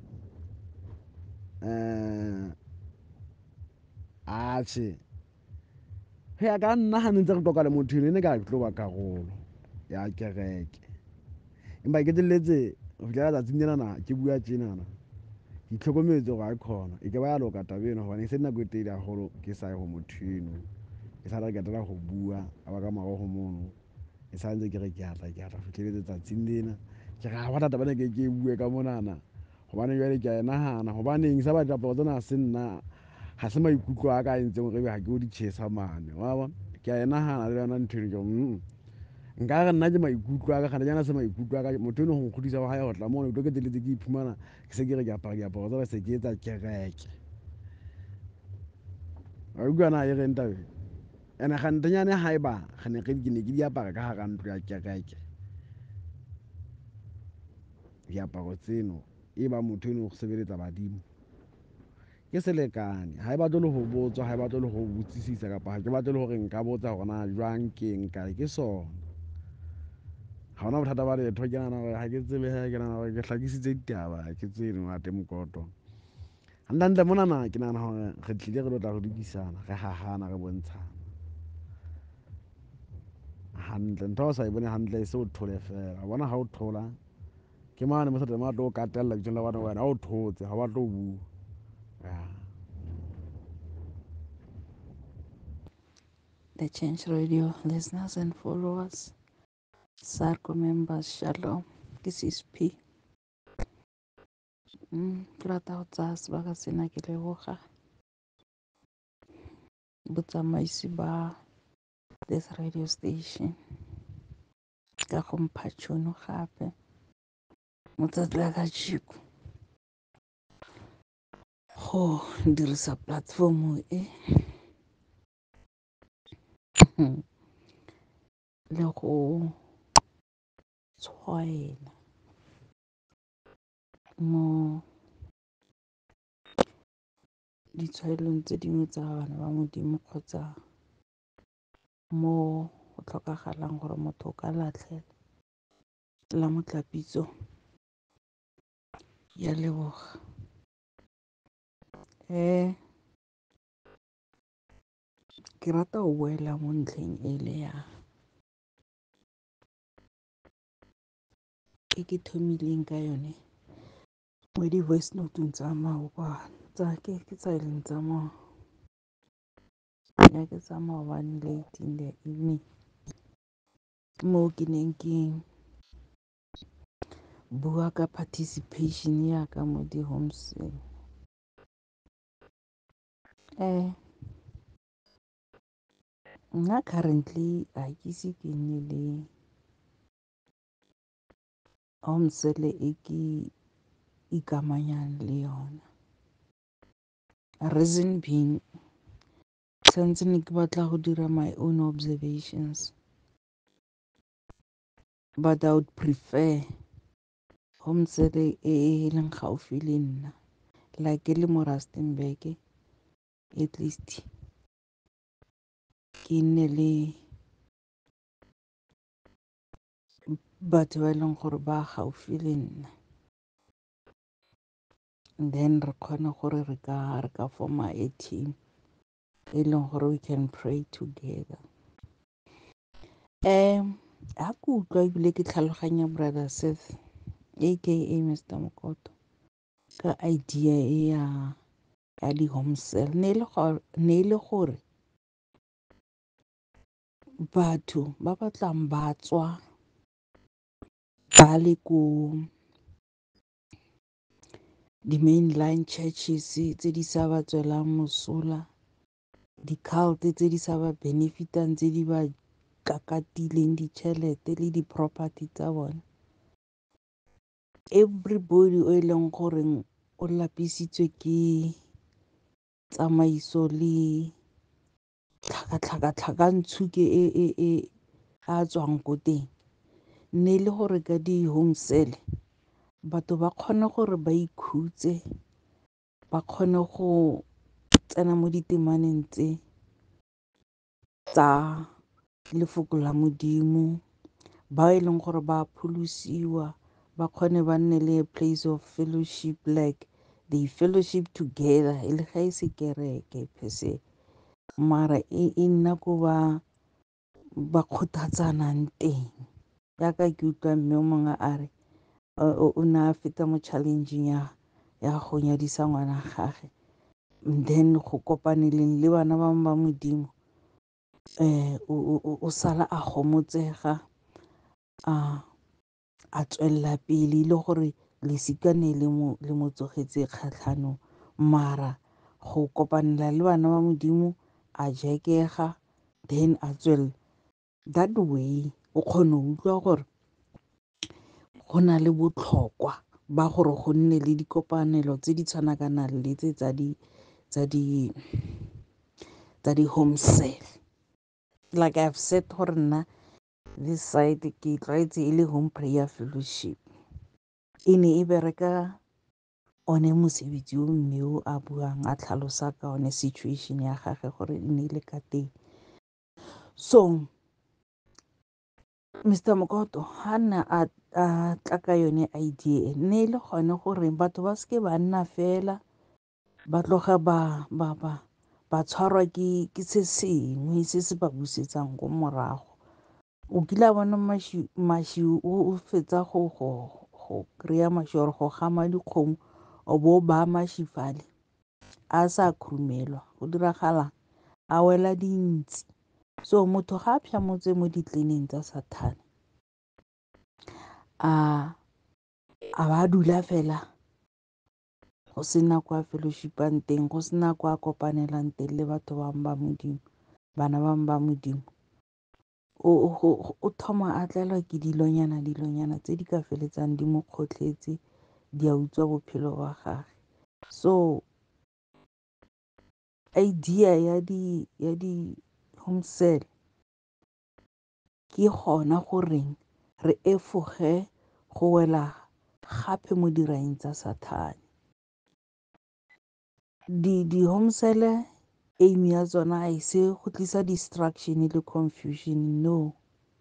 atjhe ho ya ka nna ha ne ntse re toka le motho ene ka re tlo ba karolo ya kereke empa ke qetelletse ho fihlela tsatsing lenana ke bua tjenana ke itlhokometse hore ha e khona e ke ba ya loka taba eno hobane e se nako e telele haholo ke sa ye ho motho eno ke sa re ke tla ho bua a ba ka maroho mono e sa ntse ke re ke atla fihleletse tsatsing lena ke ra batla taba ena ke e bue ka monana hobane jwale ke a e nahana hobaneng sa ba diaparo tsena ha se nna ha se maikutlo a ka a entseng hore ebe ha ke o di tjhesa mane wa bona ke a e nahana le yona ntho eno ke nka re nna ke maikutlo a ka kgane jana se maikutlo a ka motho eno go nkgodisa wa hae go tla mono ke qetelletse ke iphumana ke se ke re ke apara diaparo tsena se ke etsa kereke wa utlwana e reng tabeng ene kgantenyane haeba ke ne ke di apara ka hara ntlo ya kereke diaparo tseno e ba motho eno go sebeletsa badimo ke selekane ha e batle le ho botswa ha e batle le ho botsisisa kapa ha ke batle le hore nka botsa hore na jwang keng kae ke sona ha hona bothata ba letho ke nahana hore ha ke tsebe ke nahana hore ke hlakisitse ditaba ha ke tsebe ngate mokoto hantle monana ke nahana hore re tlile re lo tla re dukisana re hahana re bontshana hantle ntho ha o sa e bone hantle e se o thole fela bona ha o thola ke mane mo sa teng a tlo o katella bitsong la bana wena ha o thotse ha ba tlo bua The Change Radio listeners and followers, SARCO members, Shalom. This is P. Ke rata go tsaya sebaka sena ke leboga botsamaisi ba this radio station ka go mpha tšhono gape mo tsatsi la kajeko go dirisa platform e le go tshwaela mo ditshwaelong tse dingwe tsa bana ba modimo kgotsa mo go tlhokagalang gore motho o ka latlhela la motlapitso ya leboga ke rata go boela mo ntlheng e le ya e ke thomileng ka yone mo di-voice note-ong tsa tsa e leng tsa ya ke tsa maobane late in the evening mo ke neng ke bua ka participation ya ka mo di-home sale nna currently a ke ise ke nne le home sale e ke ikamanyang le yona reason being santse ne ke batla go dira my own observations but I would prefer home sale e leng gaufi le nna like le mo Rustenburg at least ke nne le batho ba e leng gore ba gaufi le nna and then re kgone gore re ka forma a team e leng gore we can pray together ha ke utlwa ebile ke tlhaloganya brother Seth aka Mr. Mokoto ka idea e ya di-home sale ne e le gore batho ba batlang ba tswa ba le ko di-mainline churches tse di sa ba tswelang mosola di-cult tse di sa ba benefitang tse di ba kakatileng ditšhelete le di-property tsa bone everybody o e leng gore o lapisitswe ke tsamaiso le tlhakatlhakantshuke e a tswang ko teng ne le gore ka di-home sale batho ba kgone gore ba ikhutse ba kgone go tsena mo ditemaneng tsa lefoko la modimo ba e leng gore ba pholosiwa ba kgone ba nne le a place of fellowship like they fellowship together e le ga e se kereke per se mara e nna ko ba kgothatsanang teng yaka ke utlwa mme o mongwe a re o ne a feta mo challenging ya go nyadisa ngwana gage then go kopaneleng le bana ba ba modimo o sala a gomotsega a tswelela pele le gore lesikane le mo tsogetse kgatlhanong mara go kopanela le bana ba modimo a jekega then a tswelela that way o kgona go utlwa gore go na le botlhokwa ba gore go nne le dikopanelo tse di tshwanakanang le tse tsa di-home sale like I've said gore nna this side ke tlwaetse e le home prayer fellowship e ne e bereka one mosebetsi o mme o a buang a tlhalosa ka one situation ya gage gore e ne e le ka teng so Mr. Mokoto ha na a tla ka yone idea ne le gone gore batho ba seke ba nna fela ba tloga ba tshwarwa ke se sengwe se se ba busetsang ko morago o kile a bona maši o fetsa go kry-a maši ore go gama dikgomo o bo ba maši fale a sa khurumelwa go diragala a wela dintsi. So motho ga a pšhamotse mo ditleneng tsa Sathane a ba dula fela go sena kwa fellowshipang teng, go sena kwa kopanelang teng le batho bangwe ba modimo, bana bangwe ba modimo. O thoma a tlelwa ke dilonyana tse di ka feletsang di mo kgotlhetse di a utswa bophelo wa gage. So idea ya di home cell ke gona goreng re efoge go wela gape mo diraing tsa Sathane. Di home cell aim ya tsona a ise go tlisa distraction le confusion, no.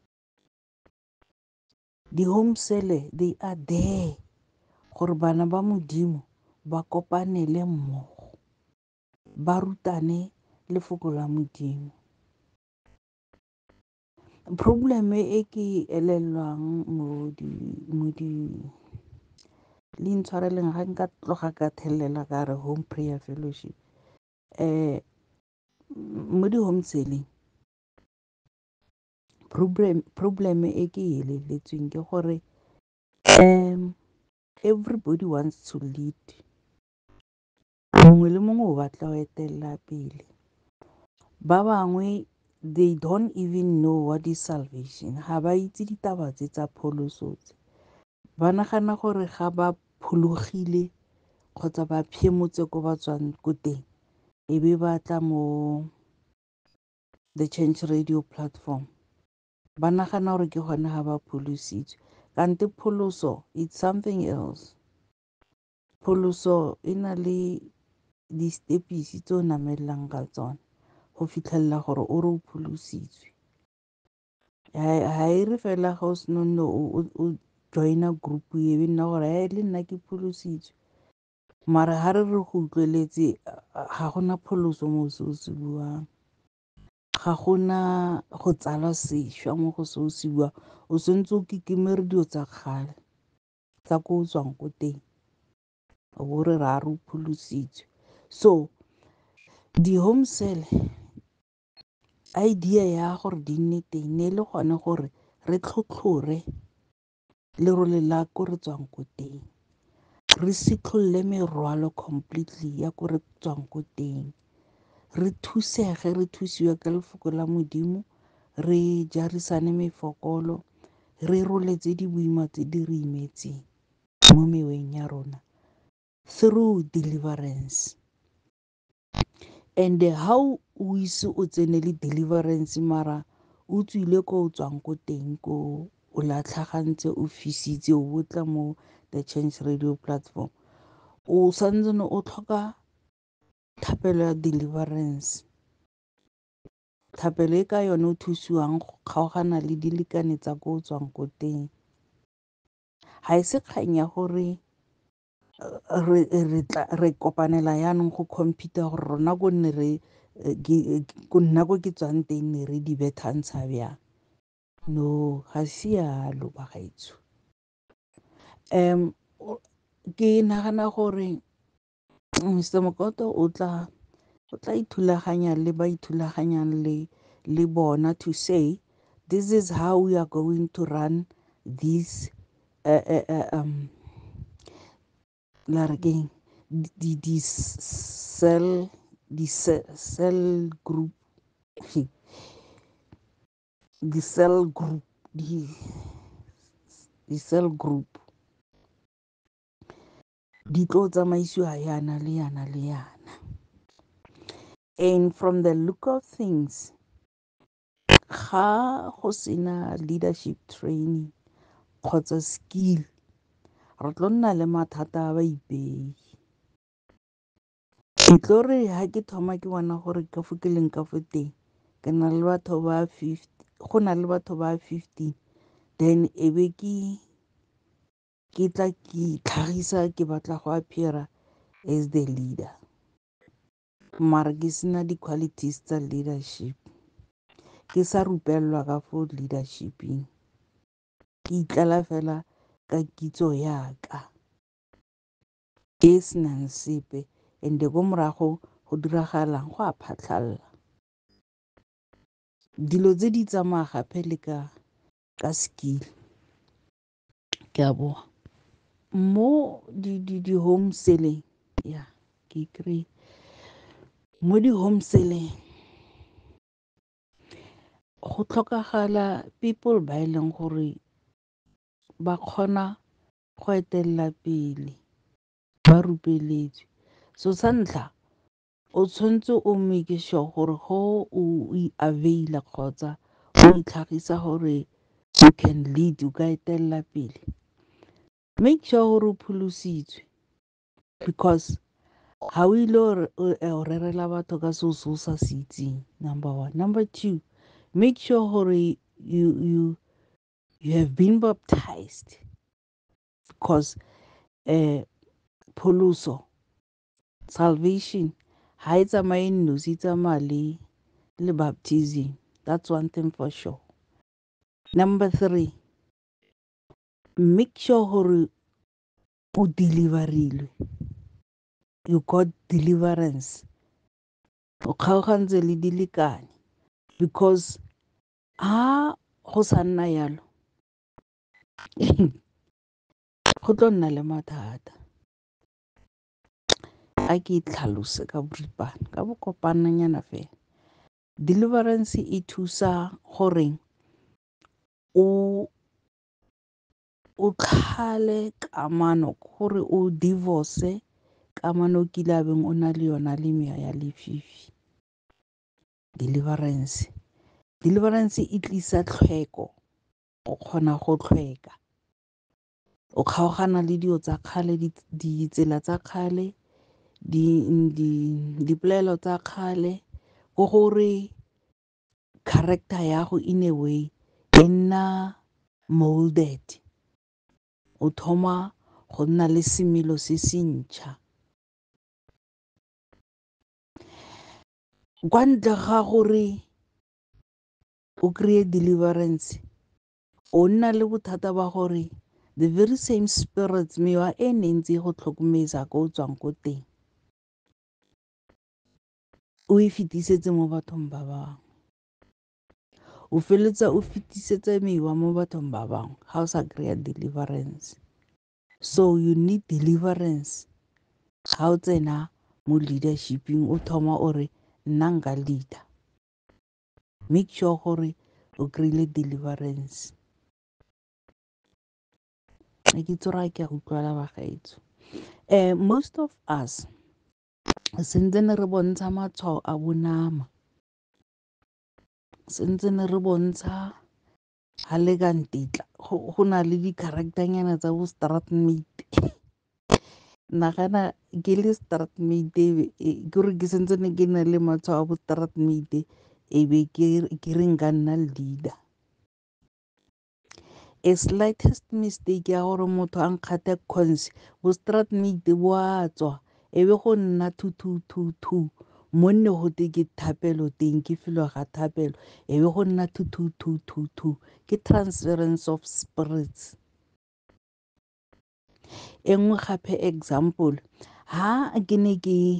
Di home cell they are there gore bana ba modimo ba kopanele mmogo ba rutane lefoko la modimo. Problem e ke elelwang mo di le intshwareleng ga nka tloga ka thelela ka re home prayer fellowship mo di home selling problem e ke eleletsweng ke gore everybody wants to lead, mongwe le mongwe o batla o etelela pele. Ba bangwe they don't even know what is salvation, ga ba itse ditaba tse tsa pholoso tse. Ba nagana gore ga ba phologile kgotsa ba phemotse ko ba tswang ko teng e be ba tla mo the Change Radio platform, ba nagana gore ke gone ga ba pholositswe. Kante pholoso it's something else. Pholoso e na le di-stepisi tse o namelang ka tsona go fitlhelela gore o re o pholositswe. Ha e re fela ga o senonne o joina group e be nna gore le nna ke pholositswe, mara ha re re go utlweletse ga gona pholoso mo se o se buang, ga gona go tsalwa sešwa mo go se o se buang. O sentse o kikimere dio tsa kgale tsa ko o tswang ko teng o bo re ra re o pholositswe. So di home cell idea ya gore di nne teng ne le gone gore re tlhotlhore le role la ko re tswang ko teng, re sitlholle merwalo completely ya ko re tswang ko teng, re thusege, re thusiwe ka lefoko la modimo, re jarisane mefokolo, re roletse di boima tse di re imetseng mo meweng ya rona through deliverance. And how o ise o tsene le deliverance mara o tswile ko o tswang ko teng ko o latlhagantse o fisitse o botla mo the Change Radio platform, o santsene o tlhoka thapelo ya deliverance. Thapelo e ka yone o thusiwang go kgaogana le dilekane tsa ko o tswang ko teng. Ga e se kgang ya gore re kopanela yaanong go computer gore rona ko nne re ko nna ko ke tswang teng ne re di bethantsha bjang, no ga se yalo bagaetsho. Ke nagana gore Mr. Mokoto o tla ithulaganya le ba ithulaganyang le bona to say this is how we are going to run this the cell group the cell group di tlo tsamaisiwa yana le yana le yana. And from the look of things ga go sena leadership training kgotsa skill re tlo nna le mathata a baipei. Ke tlo re ha ke thoma ke bona gore ka fo ke leng ka fo teng ke na le batho ba 50, go na le batho ba 15, then e be ke tla ke tlhagisa ke batla go appeara as the leader mara ke sena di-qualities tsa leadership. ke sa rupellwa ka for leadershiping, ke itlela fela ka kitso yaka e senang sepe, and ko morago go diragalang go a phatlhalla. Dilo tse di tsamaya gape le ka skill. Ke a boa mo di home selling ya ke kry mo di home selling go tlhokagala people ba e leng gore ba kgona go etelela pele ba rupeletswe. So sa ntlha o tshwanetse o make sure gore go o availa kgotsa o itlhagisa gore you can lead, o ka etelela pele, make sure gore o pholositswe, because ha o ile o rerela batho ka seo se o sa se itseng, number one. Number two, make sure gore you have been baptized, because pholoso, salvation ha e tsamaye nosi, tsamaya le baptism. That's one thing for sure. Number three, make sure gore o deliverilwe, you got deliverance, o kgaogantse le dilekane, because ha go sa nna yalo go tlo nna le mathata. A ke itlhalose ka boripana ka bokopananyana fela. Deliverance e thusa gore o tlhale kamano, gore o divorce kamano kile abeng o na le yona le mea ya lefifi. Deliverance e tlisa tlhweko, o kgona go tlhweka, o kgaogana le dio tsa kgale, ditsela tsa kgale, dipolelo tsa kgale, go gore character ya go in a way e nna molded, o thoma go nna le semelo se se ntšha. Kwa ntle ga gore o kry-e deliverance, o nna le bothata ba gore the very same spirits, mewa e ne ntse go tlhokometsa ko o tswang ko teng, o e fetisetse mo bathong ba bangwe, o feletsa o fetisetsa mewa mo bathong ba bangwe ga o sa kry-a deliverance. So you need deliverance ga o tsena mo leadershiping, o thoma ore nna nka leader, make sure gore o kry-ile deliverance. ke tsora ke a utlwala bagaetso. Most of us sentse ne re bontsha matshwao a bonama, sentse ne re bontsha ha le ka ntitla go na le di-characternyana tsa bo straatmate nagana ke le straatmate ke gore ke sentse ne ke na le matshwao a bo straatmate e be ke re nka nna leader. A slightest mistake ya gore motho a nkgate cons, bo straatmate bo a tswa e be go nna two monne go te ke thapelo teng, ke felo ga thapelo e be go nna two ke transference of spirits. E nngwe gape example, ha ke ne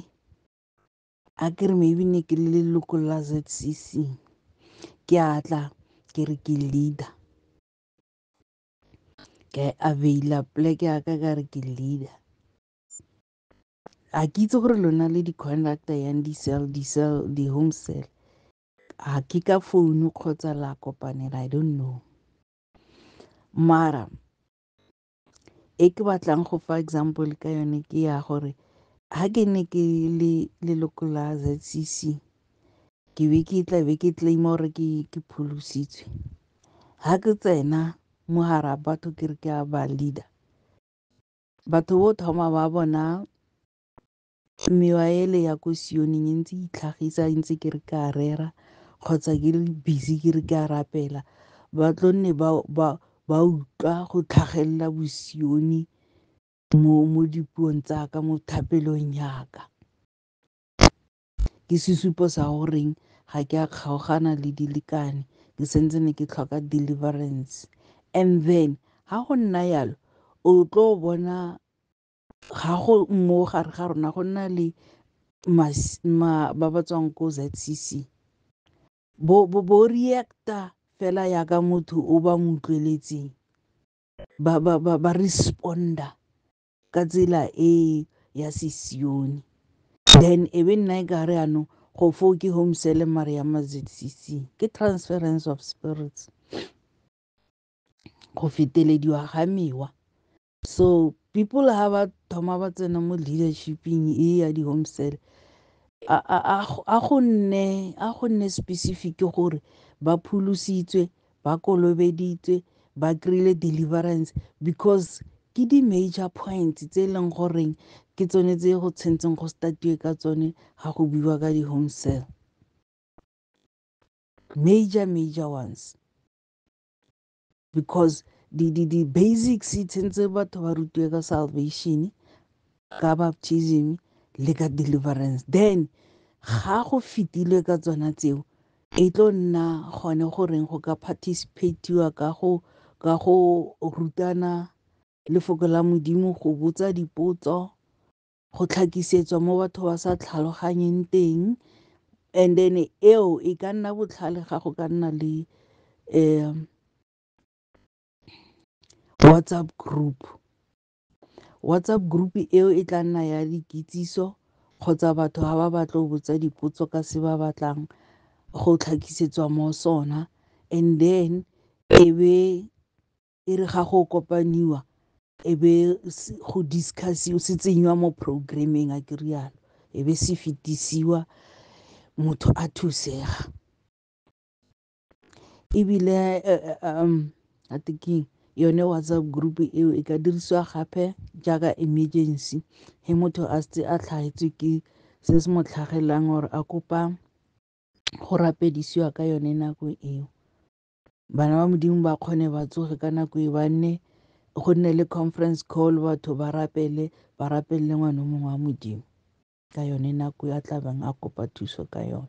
a ke re maybe ne ke le leloko la ZCC, ke atla ke re ke leader, ke availa poleke ya ka re ke leader. A ke itse gore lona le di-conductor yang di-home cell, a ke ka phone kgotsa la kopanela, I don't know. Mara e ke batlang go fa example ka yone ke ya gore ha ke ne ke le leloko la ZCC, ke be ke claima gore ke pholositswe. Ha ke tsena mo hara batho ke re ke a ba leader, batho bo thoma ba bona mewa ele ya ko sioneng e ntse itlhagisa, ntse ke re ka rera kgotsa ke le busy ke re ke a rapela, ba tlonne ba utlwa go tlhagelela bosioni mo dipuong tsaka, mo thapelong yaka. Ke sesupo sa goreng ga ke a kgaogana le dilekane ke sentsene ke tlhoka deliverance. And then ga go nna yalo o tlo bona ga go mo gare ga rona go nna le ba ba tswang ko ZCC bo reacta fela yaka motho o ba mo utlweletseng ba responda ka tsela e ya sesione. Then ebe nna e kare anong go foo ke home cell mare ya ma ZCC ke transference of spirits go fetelediwa ga mewa. So people ha ba thoma ba tsena mo leadershiping e ya di-home cell a go nne specific gore ba pholositswe ba kolobeditswe ba kry-ile deliverance because ke di-major points tse e leng goreng ke tsone tse go tshwantseng go statiwe ka tsone ga go buiwa ka di-home cell. Major ones because the basics tshwanetse batho ba rutiwe ka salvation ka baptism le ka deliverance. Then ga go fetilwe ka tsona tseo e tlo nna gone goreng go ka participatiwa ka go rutana lefoko la modimo go botsa dipotso go tlhakisetswa mo batho ba sa tlhaloganyeng teng. And then eo e ka nna botlhale ga go ka nna le WhatsApp group eo e tla nna ya dikitsiso kgotsa batho ga ba batla go botsa dipotso ka se ba batlang go tlhakisetswa mo sona. And then e be e re ga go kopaniwa e be go discussiwa se tsenywa mo programming a kerialo e be se fetisiwa motho a thusega. Ebile a thinking yone WhatsApp group eo e ka dirisiwa gape jaaka emergency he motho a setse a tlhagetswe ke se se mo tlhagelang gore a kopa go rapedisiwa ka yone nako eo. Bana ba modimo ba kgone ba tsoge ka nako e ba nne go nne le conference call batho ba rapelle ngwana mongwe wa modimo ka yone nako ya tlabang a kopa thuso ka yone.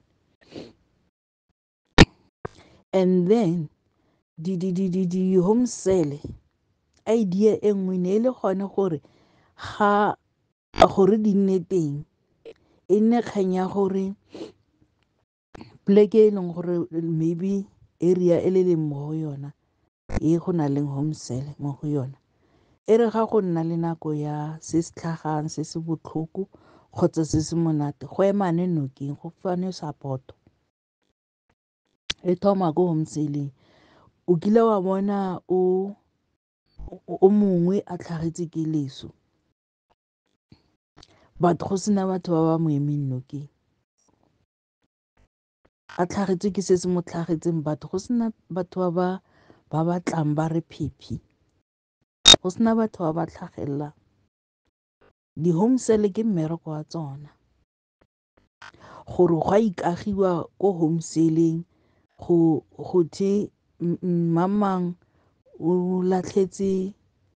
And then di-home cell idea e nngwe ne e le gone gore ga gore di nne teng e nne kgang ya gore pleke e leng gore maybe area e le leng mo go yona e go na leng home cell mo go yona e re ga go nna le nako ya se se tlhagang se se botlhoko kgotsa se se monate go emane nokeng go fane support e thoma ko home cell-eng. O kile wa bona o mongwe a tlhagetse ke leso batho go sena batho ba ba mo emeng nokeng a tlhagetswe ke se se mo tlhagetseng batho go sena batho ba batlang ba re phephi go sena batho ba ba tlhagelelang. Di-home cell ke mmereko wa tsona gore go a ikagiwa ko home cell-eng go the mamang o latlhetse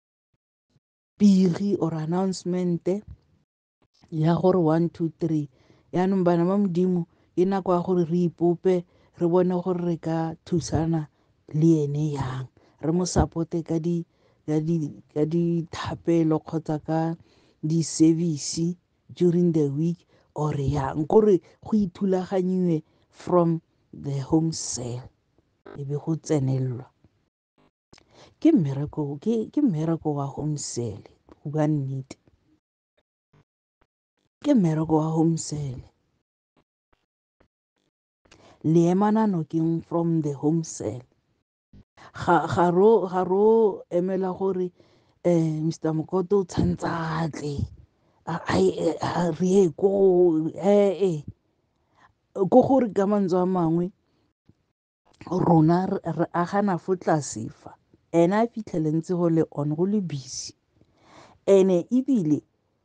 piri or announcement ya gore 1 2 3 yaanong bana ba modimo e nako ya gore re ipope re bone gore re ka thusana le ene yang re mo supporte ka dithapelo kgotsa ka di-service during the week or yang gore go ithulaganyiwe from the home cell e be go tsenelelwa ke mmereko wa home cell go bua nnete ke mmereko wa home cell le emana nokeng from the home cell ga ro emela gore Mr. Mokoto o tshantsa tle re ye ko go gore ka mantswe a mangwe rona re agana fo tlase fa ene a fitlhele ntse go le on go le busy ene ebile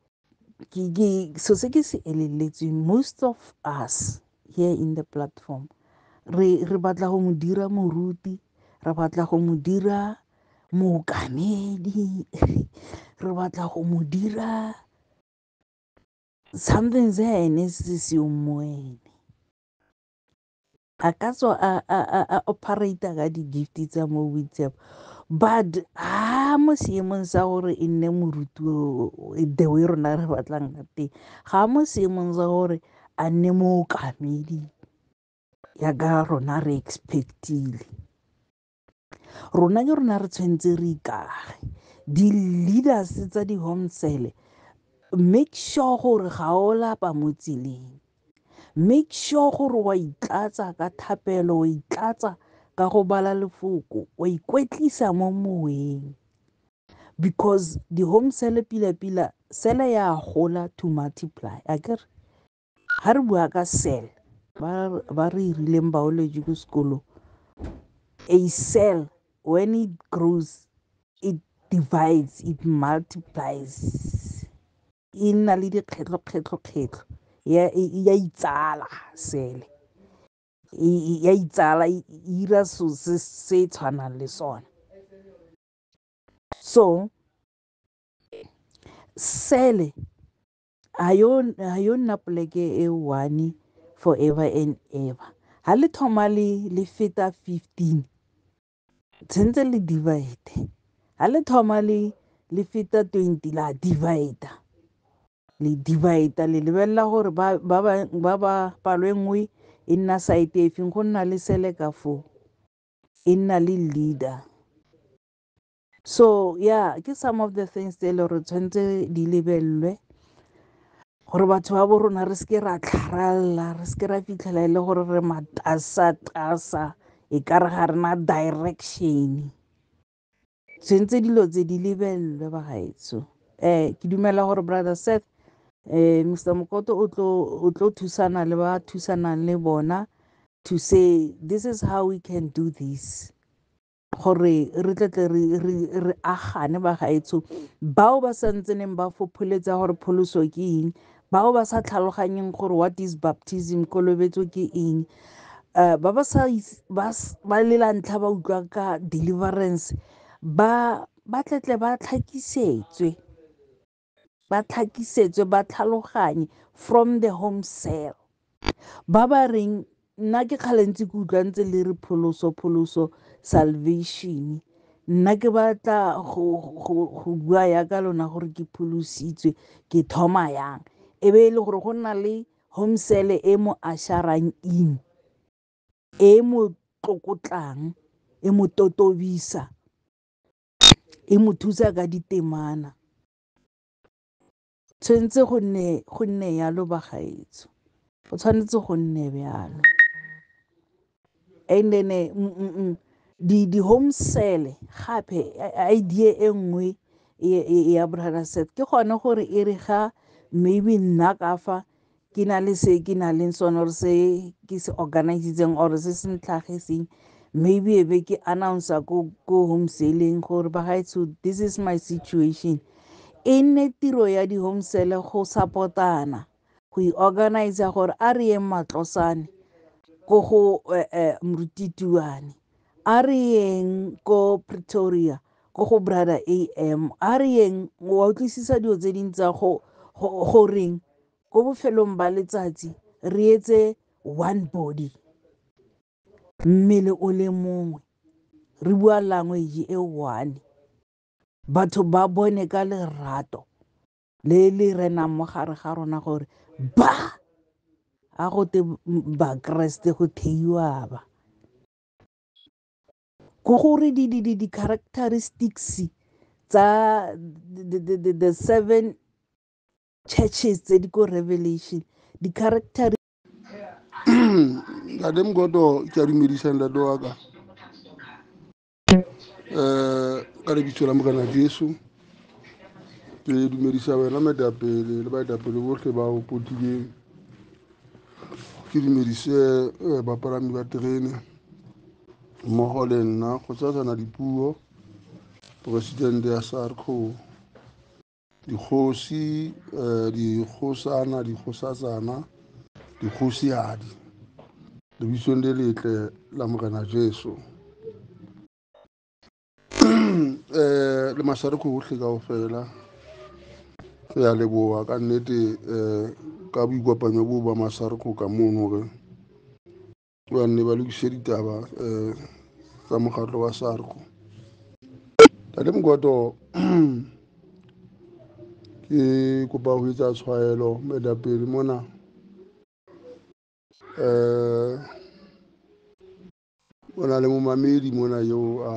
so se ke se eleletseng most of us here in the platform re batla go mo dira moruti re batla go mo dira mookamedi re batla go mo dira something se ene se seo mo ene a ka tswa a operata ka di-gift tsa mo WhatsApp, but ha mo seemong sa gore e nne moruti the way rona re batlang ka teng, ga mo seemong sa gore a nne mookamedi yaka rona re expectile. Rona ke rona re tshwanetse re ikage di-leaders tsa di-home cell, make sure gore ga o lapa mo tseleng, make sure gore wa itlatsa ka thapelo, wa itlatsa ka go bala lefoko, wa ikwetlisa mo moweng, because di-home cell pila sele ya gola to multiply. Akere ha re bua ka cell ba re irileng biology ko sekolong, a cell when it grows it divides, it multiplies, e nna le dikgetlo ya itsala sele ya itsala ira se tshwanang le sona. So sele ha yo nna poleke e one forever and ever. Ha le thoma le feta 15 tshentse le divide, ha le thoma le feta 20 la divide, le divide le lebelela gore ba palo engwe e nna site e feng, go nna le sele ka foo e nna le leader. So yeah, ke some of the things tse le gore tshwanetse di lebelelwe gore batho ba bo rona re seke ra tlharalla, re seke ra fitlhela e le gore re matasa e ka re ga rena direction. Tshwanetse dilo tse di lebelelwe ba gaetso. Ke dumela gore brother Seth, Mr. Mokoto o tlo thusana le ba thusanang le bona to say this is how we can do this, gore re tletle re agane ba gaetso bao ba santseneng ba fopholetsa gore pholoso ke eng, bao ba sa tlhaloganyeng gore what is baptism, kolobetso ke eng, ba lela ntlha ba utlwa ka deliverance, ba tletle ba tlhakisetswe ba tlhaloganye from the home cell. Ba ba reng nna ke kgalentse ke utlwa ntse le re pholoso salvation, nna ke batla go bua yaka lona gore ke pholositswe, ke thoma yang, e be e le gore go nna le home cell e mo asharang in, e mo tlokotlang, e mo totobisa, e mo thusa ka ditemana. Tshwanetse go nne yalo ba gaetso, go tshwanetse go nne bjalo. And then di-home cell gape idea e nngwe ya brother Seth ke gone gore e re ga maybe nna ka fa ke na le se ke na leng sone or se ke se organizetseng or se se ntlhagiseng, maybe e be ke announcer ko home cell-eng gore ba gaetso this is my situation. E nne tiro ya di-home cell go support-ana, go i-organizer gore a re yeng Matlosane ko go Morutituane, a re yeng ko Pretoria ko go brother AM, a re yeng wa utlwisisa dilo tse ding tsa go reng ko bofelong ba letsatsi re etse one body, mmele o le mongwe, re bua language e one, batho ba bone ka lerato le le renang mo gare ga rona gore ba a go te ba Kreste go theiwa ba go gore di-characteristics tsa the 7 churches tse di ko Revelation, di-character Ntate Mokoto ke a dumedisa ntate wa ka ka lebitso la Morena Jesu, ke dumedisa wena moetapele le baetapele bohle ba o potileng, ke dumedise bapalami ba terene mmogo le nna go tsatsana dipuo, presidente ya SARCO, dikgosi, dikgosana, dikgosatsana, dikgosiadi, lebitsong le letle la Morena Jesu. Le masareko ohle kaofela re a leboha ka nnete ka boikopanyo boo ba masareko ka mono hore ba nne ba lokise ditaba tsa mokgatlo wa SARCO. Ntate Mkoto ke kopa ho etsa tshwaelo moetapele mona mona le momamedi mona eo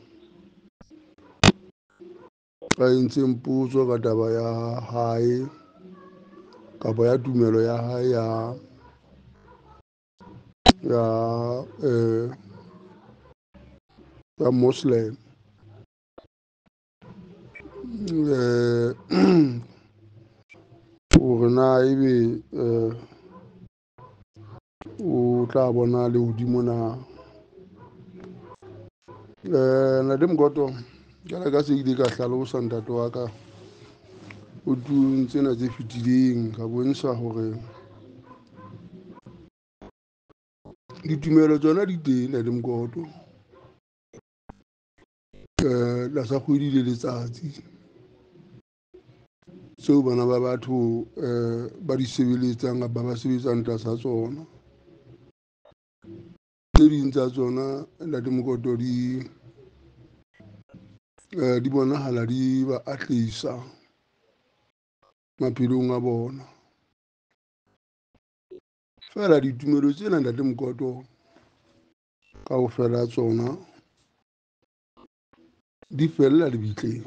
a entseng potso ka taba ya hae kapa ya tumelo ya hae ya Muslim. Hore na ebe o tla bona le hodimo na. Ntate Mkoto jwale ka se ile ka hlalosa ntate wa ka o tuong tsena tse fetileng ka bontsha hore ditumelo tsona di teng Ntate Mkoto tlasa kgwedi le letsatsi tseo bana ba batho ba di sebeletsang kapa ba sebetsang tlasa tsona. Tse ding tsa tsona Ntate Mkoto di bonahala di ba atlehisa maphelong a bona. Fela ditumelo tsena Ntate Mkoto kaofela tsona di fella lebitleng.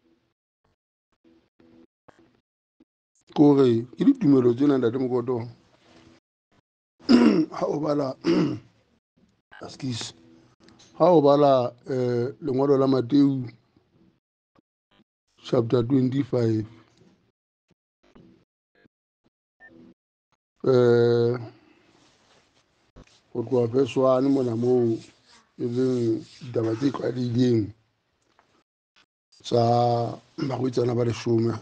Kore ke ditumelo tsena Ntate Mkoto ha o bala excuse ha o bala lengolo la Mateu chapter 25 ho tloha verse 1 mona moo e leng ditaba tse tlwaelehileng tsa barwetsana ba 10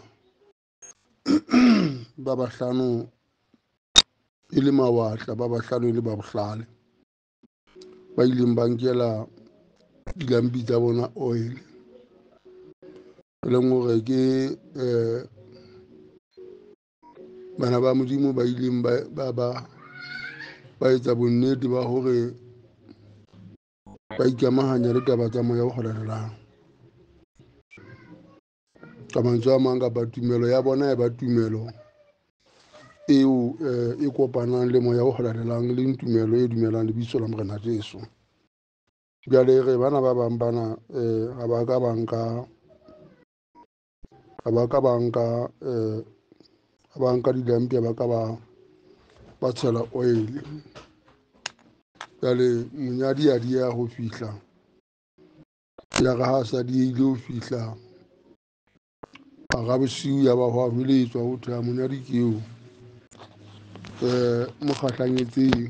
ba bahlano e le mawatla ba bahlano e le ba bohlale ba ileng ba nkela dilampi tsa bona oil e leng hore ke bana ba Modimo ba ileng ba etsa bonnete ba hore ba ikamahanya le taba tsa moya o kgolalelang. Ka mantswe a mang kapa tumelo ya bona e ba tumelo eo e kopanang le moya o kgolalelang le tumelo e dumelang lebitso la Morena Jesu. Jwale re bana ba bang bana ha ba nka dilampi ba ka ba tshela oil. Jwale monyadi a di ya ho fihla ya re ha sa di ile ho fihla hara bosiu ya ba hwa hweletswa ho thwe monyadi ke eo mo kgahlanyetseng,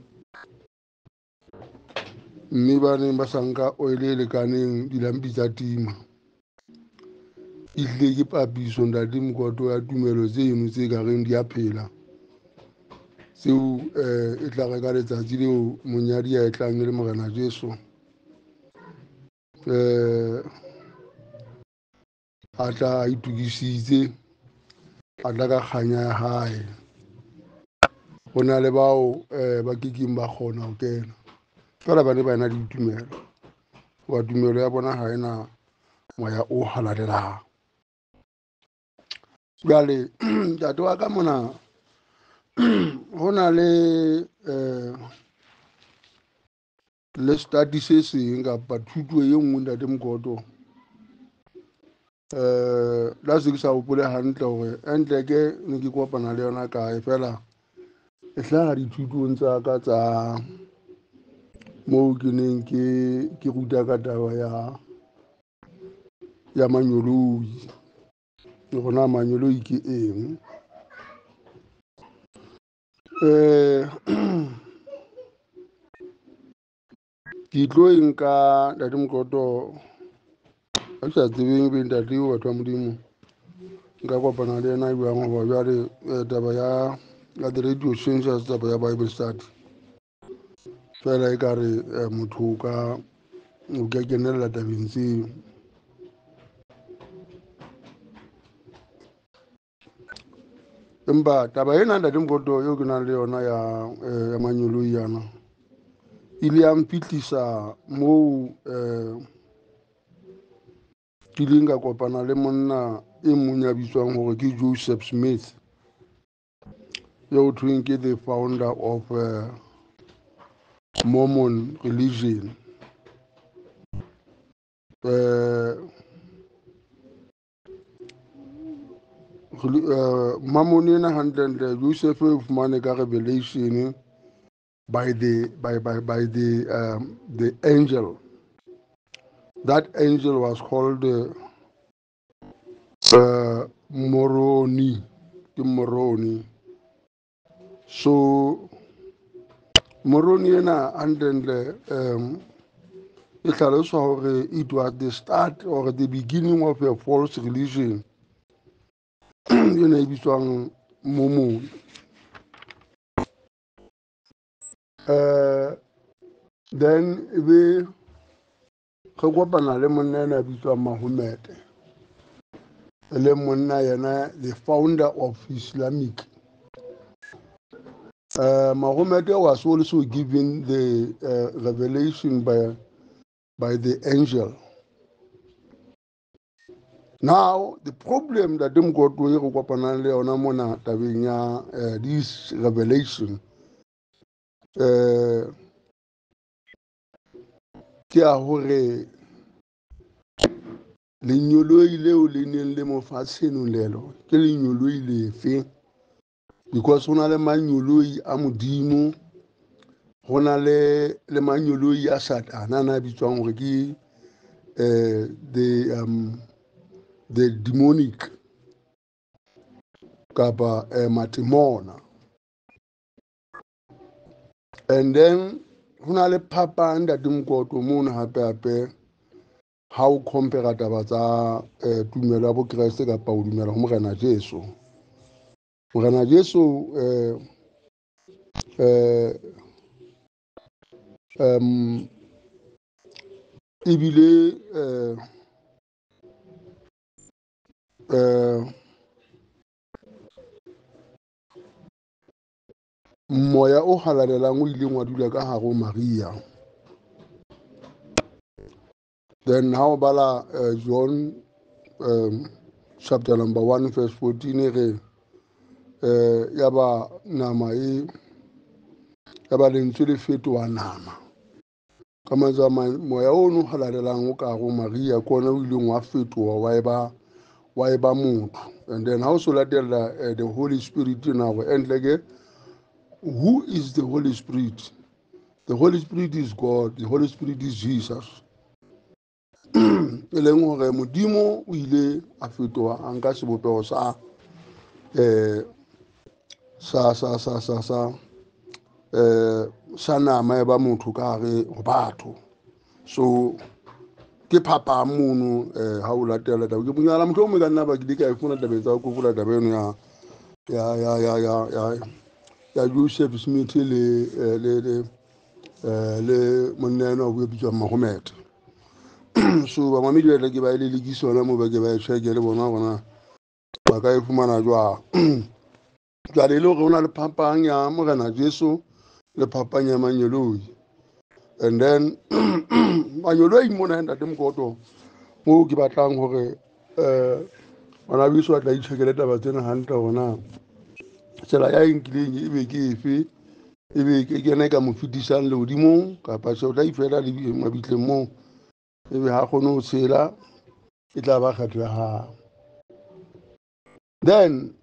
mme ba neng ba sa nka oil e lekaneng dilampi tsa tima. Ehlile ke papiso Ntate Mkoto ya tumelo tseno tse ka reng di a phela tseo e tla re ka letsatsi leo monyadi a e tlang e le Morena Jesu a tla itukisitse a tla ka kganya ya hae. Ho na le bao ba kekeng ba kgona ho kena fela ba ne ba ena le ditumelo hoba tumelo ya bona ha ena moya o halalelang. Jwale ntate wa ka mona ho na le study se seng kapa thuto e nngwe Ntate Mkoto la se ke sa hopole hantle hore entle ke ne ke kopana le yona kae fela e hlaha dithutong tsa ka tsa moo ke neng ke ruta ka taba ya manyoloi le gona manyoloi ke eng. Ke tlo e nka Ntate Mkoto a sa tsebeng be ntate o batho ba Modimo nka kopana le yena jwang hoba jwale taba ya the radio changes taba ya Bible study fela e ka re motho o ka kenella tabeng tseo. Empa taba ena Ntate Mkoto eo ke nang le yona ya manyoloi yana ile a mpitlisa moo ke ileng ka kopana le monna e mong ya bitswang gore ke Joseph Smith yo thweng ke the founder of Mormon religion. Mormon ena hantle Joseph o fumane ka revelation by the angel. That angel was called Moroni. So Moroni ena hantle it was the start or the beginning of a false religion. You know, it's on Mormon. Then we kopana le monna na bitswa Mahomet. Le monna yana the founder of Islamic. Mahomet was also given the revelation by the angel. Now the problem that them got to kopana le ona mona tabinya this revelation ke a hore lenyoloi leo le neng le mo fatsheng lelo ke lenyoloi lefe because hona le manyoloi a modimo hona le manyoloi a satana na bitswang hore ke the demonic kapa matemona, and then hona le phapang da dimkoto mona hape ha o compare taba tsa tumelo ya bo Kriste kapa o dumela ho Morena Jesu. Morena Jesu ebile moya o halalelang o ileng wa dula ka hare ho Maria. Then how bala John chapter number 1 verse 14 re yaba nama yaba lentswe le fetoha nama ka mantswe a mang moya o no halalelang o ka hare ho Maria kona o ileng wa fetoha wa eba motho. And then how so latela the Holy Spirit now and like who is the Holy Spirit? The Holy Spirit is God. The Holy Spirit is Jesus. E leng hore modimo o ile a fetoha a nka sebopego sa nama e ba motho ka hare ho batho. So ke phapang mono ha o latela taba ke bonyala motho o mo ka nna ba ke ka ifuna taba tsa go fula taba eno ya Joseph Smith le monna o bitswa Mahomet. So ba mamedi ba ke ba ile le kisona mo ba ke ba check le bona ba ka ifumana jwa jwa le go na le phapang ya Morena Jesu le phapang ya manyoloi. And then manyoloi mona nda demkoto mo ke batlang hore ona biso tla itshekele taba tsena hantle hona tsela ya inkileng e be ke efe e be ke kena ka mo fitisang le hodimo kapa se o tla ifela le mabitleng moo e be ha kgone ho tshela e tla ba kgetho ya hao. Then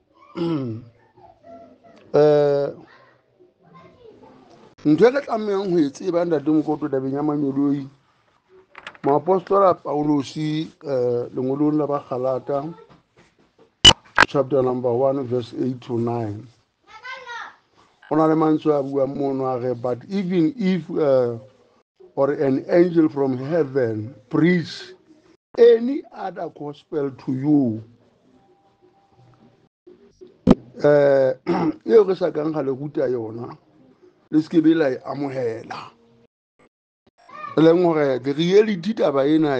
ntho e re tlamehang ho e tseba ntate mokoto tabeng ya manyoloi moapostola Paulosi lengolong la Bakgalata chapter number 1 verse 8 to 9 ona le mantswe a buang mono a re but even if or an angel from heaven preach any other gospel to you eo re sa kang ga le ruta yona le se ke be la e amohela e leng hore the reality taba ena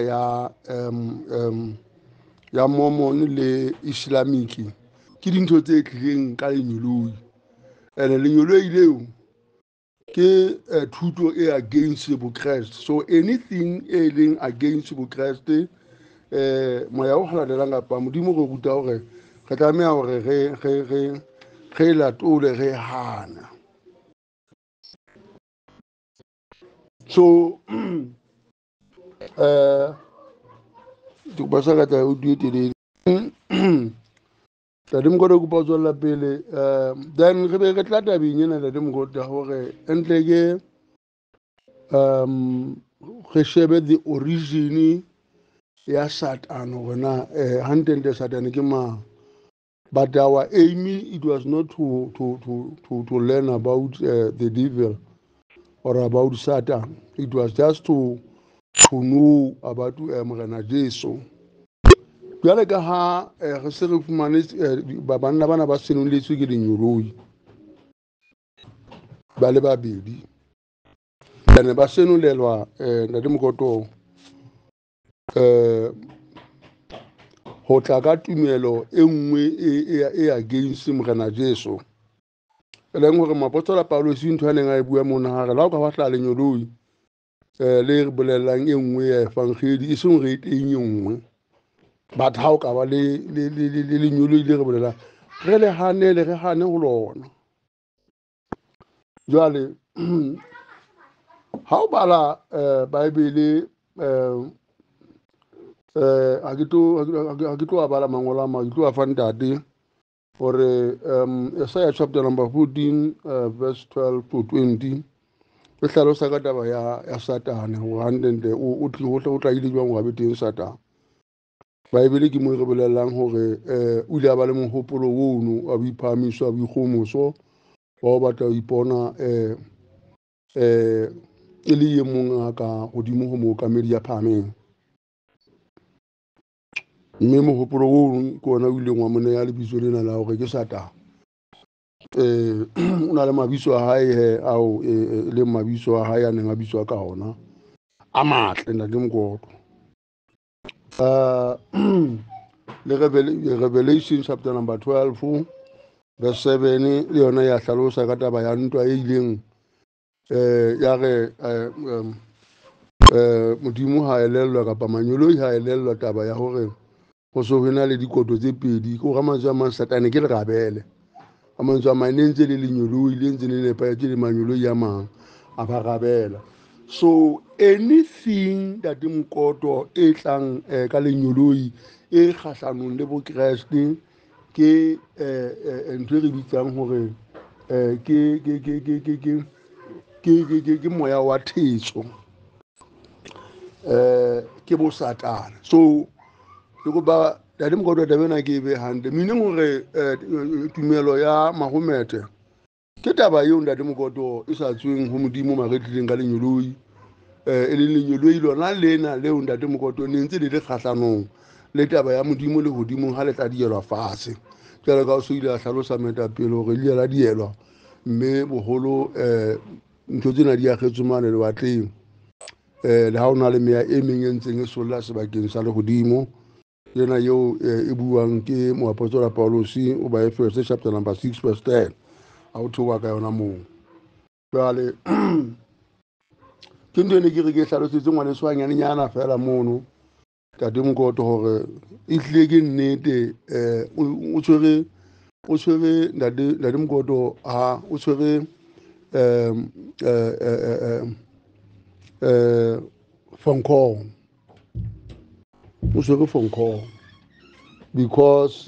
ya Mormon le Islamic ke dintho tse tlileng ka lenyoloi and lenyoloi leo ke thuto e against bokreste. So anything e leng against bokreste moya o goladelang kapa modimo go ruta gore re tlameya gore ge latole ge hana. So ke basa ka tla o die telele tadi mokota o kopa o tswella pele then re be re tla tabeng ena tadi mokota gore entle ke re shebe the origin ya Satan gore na hantente Satan ke mang. But our aim, it was not to learn about the devil or about Satan. It was just to know about Morena Jesu. Jwale ka ha re se re fumane banna bana ba senoletswe ke dinyoloi ba le babedi. Bane ba senolelwa ntate Mokoto ho tla ka tumelo e nngwe e against Morena Jesu. E leng hore moapostola Paulus ntho a neng a e bua mona hare la o ka batla lenyoloi le re bolelang e nngwe ya evangeli e seng re teng e nngwe. But ha o ka ba le lenyoloi le re bolelang re le hanele re hane ho lona. Jwale ha o bala Bible ha ke tlo a bala mangolo a mang ke tlo a fa ntate gore Isaiah chapter number 14 verse 12 to 20 e hlalosa ka taba ya Satane gore hantente o tla ile jwang ga beteng Satane. Baebele ke mo re bolelang hore o ile a ba le mohopolo ono a boiphahamiso a boikgomoso wa o batla ho ipona e le ye mong a ka godimo ho mookamedi ya phahameng. Mme mohopolo ono ke ona o ileng wa moneya lebitso lena la hore ke Satane. O na le mabitso a hae he ao e leng mabitso a hae a neng a bitswa ka ona a matle ntate Mokoto. Le Revelation chapter number 12 verse 7 le yona ya hlalosa ka taba ya ntwa e ileng ya re modimo ha elellwa kapa manyoloi ha elellwa taba ya hore go so hona le dikoto tse pedi ko ga mantswe a mang Satane ke lerabele a mantswe a mang ne ntse le lenyoloi le ntse le nepahetse le manyoloi a mang a ba rabela. So anything that Mokoto e tlang ka lenyoloi e kgahlanong le bokreste ke ntho e re bitsang hore ke moya wa thetso ke bo Satane. So ke go ba dadi Mokoto tabena ke be hantle meaning hore tumelo ya Mahomete ke taba eo ntate Mokoto e sa tsweng ho modimo maretlileng ka lenyoloi e le lenyoloi lona lena leo ntate Mokoto ne ntse le le kgahlanong le taba ya modimo le hodimo ha le tla dielwa fatshe. Jwale ka o so ile a hlalosa moetapele hore le la dielwa mme boholo ntho tsena di akgetswe mane lewatleng le ha o na le meya e meng e ntseng e solla sebakeng sa lehodimo yena eo e buang ke moapostola Paulus o ba Efeso chapter number 6 verse 10 a o theoha ka yona moo. Jwale ke ntho e ne ke re ke hlalosetse ngwaneso hanyanenyana fela mono tate Mokoto hore e hlile ke nnete o tshwere ntate Mokoto ha o tshwere phone call o tshwere phone call because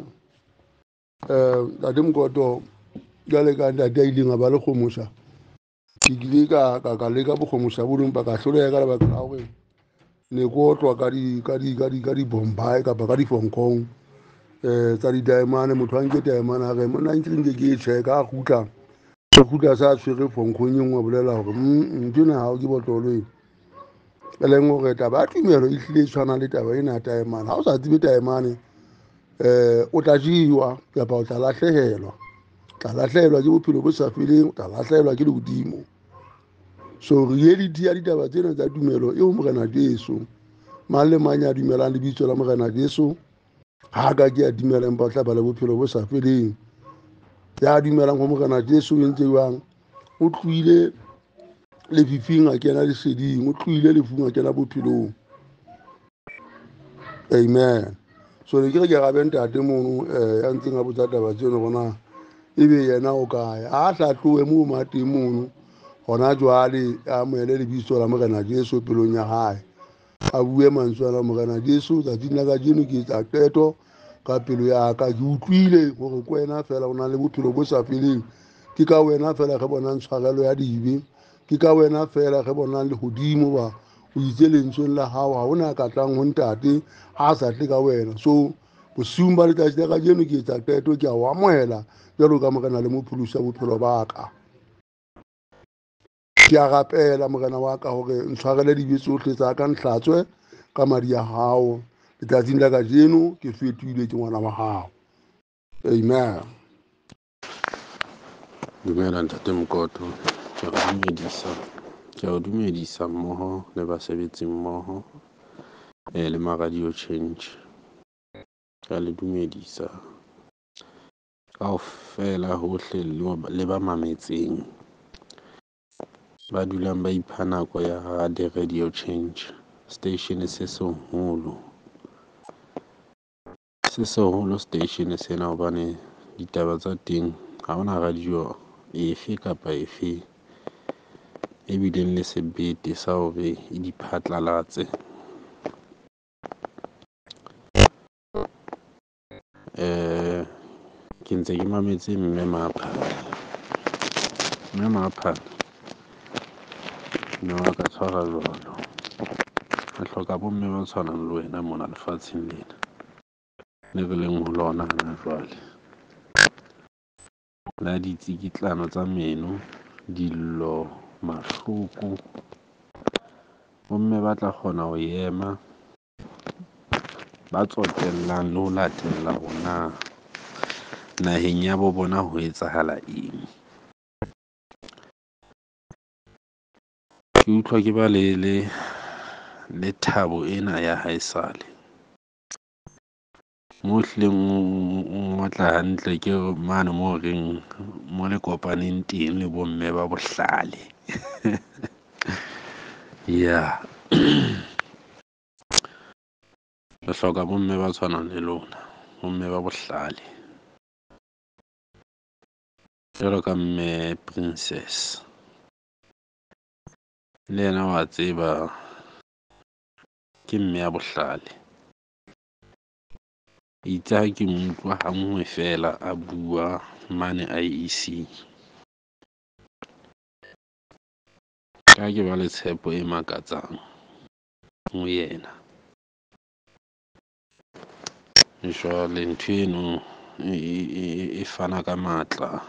ntate Mokoto jwale ka ntate a ileng a ba le kgomosa ke kile ka leka bokgomosa bo empa ka hloleha ka lebaka la hore ne ko otlwa ka di-Bombay kapa ka di-Hong Kong tsa di-diamane motho a nke diamane a re mona nke nke ke e checka a kgutla sa tshwere Hong Kong e nngwe a bolela hore ntho ena hao ke botlolo e leng hore taba ya tumelo e hlile e tshwana le taba ena ya taemane. Ha o sa tsebe taemane o tla jewa kapa o tla lahlehelwa ke bophelo bo sa feleng, o tla lahlehelwa ke lehodimo. So reality ya ditaba tsena tsa tumelo eo Morena Jesu mang le mang ya dumelang lebitso la Morena Jesu ha ka ke ya dumela empa o tla ba le bophelo bo sa feleng. Ya dumelang ho Morena Jesu e ntse jwang o tlohile lefifing a kena leseding, o tlohile lefung a kena bophelong. Amen. So ne ke re ke gabe ntate mono ya ntseng a botsa taba tseno gona ebe yena o kae a tla tloe mo mateng mono gona jwale a moele lebitso la Morena Jesu pelong ya hae, a bue mantswe a Morena Jesu tsatsing la kajeno ke etsa qeto ka pelo ya ka, ke utlwile gore ko wena fela o na le bophelo bo sa feleng, ke ka wena fela ge bonang tshwarelo ya dibe, ke ka wena fela ge bonang legodimo ba o itse lentsweng la gago ga ona ka tlang go ntate ga a sa tle ka wena. So bosiung ba letsatsi la kajeno ke etsa qeto, ke a o amohela jalo ka Morena le mopholosi ya bophelo ba ka. Ke a rapela Morena wa ka gore ntshwarele dibe tsotlhe tsa ka, ntlhatswe ka madi a gago letsatsing la kajeno ke fetohile ke ngwana wa gago. Amen. Dumela ntate Mokoto, ke a dumedisa mmoho le basebetsi mmoho le ma-radio change. Ke a le dumedisa kaofela hohle le ba mametseng, ba dulang ba ipha nako ya the radio change station se seholo station sena, hobane ditaba tsa teng ha hona radio efe kapa efe e bileng le sebete sa hore e di phatlalatse. Ke ntse ke mametse mme Mapha mme wa ka tshwara jwalo, re hloka bomme ba tshwanang le wena mona lefatsheng lena le re leng ho lona hana jwale, la ditsikitlano tsa meno, dillo, mahloko. Bomme ba tla kgona ho ema, ba tsotellang le ho latella hona naheng ya bo bona ho etsahala eng. Ke utlwa ke ba le thabo ena ya haesale mo hleng o matla hantle ke mane mo reng mo le kopaneng teng le bomme ba bohlale. Ya re hloka bomme ba tshwanang le lona, bomme ba bohlale jwalo ka mme Princess. Le yena wa tseba ke mme ya bohlale, itse ha ke mo utlwa ha nngwe fela a bua mane IEC, ka ke ba le tshepo e makatsang ho yena. Jwale ntho eno e fana ka matla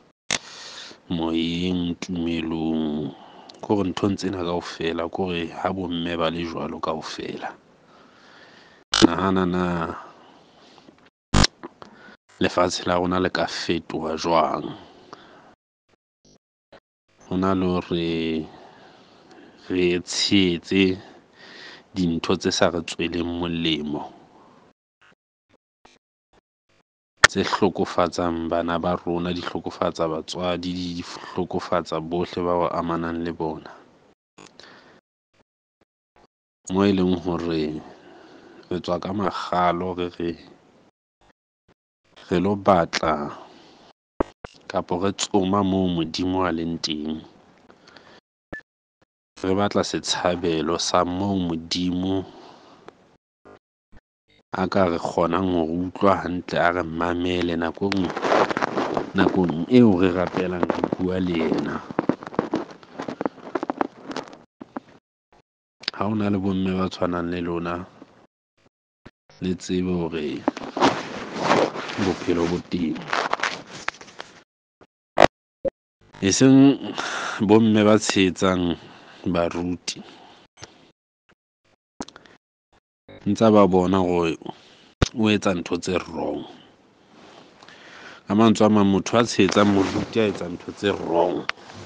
moyeng, tumelong, kore nthong tsena kaofela kore ha bomme ba le jwalo kaofela. Nahana na lefatshe la rona le ka fetoha jwang, hona le hore re tshehetse dintho tse sa re tsweleng molemo, tse hlokofatsang bana ba rona, di hlokofatsa batswadi, di hlokofatsa bohle ba amanang le bona, moo e leng hore re tswa ka makgalo re lo batla kapo re tsoma moo Modimo a leng teng, re batla setshabelo sa moo Modimo a ka re kgonang ho re utlwa hantle, a re mamele nakong eo re rapelang ho bua le yena. Ha o na le bomme ba tshwanang le lona, le tsebe hore bophelo bo teng, e seng bomme ba tshehetsang baruti, ntsa ba bona gore o etsa ntho tse wrong. Ka mantswe a mang, motho a tshehetsang moruti a etsa ntho tse wrong,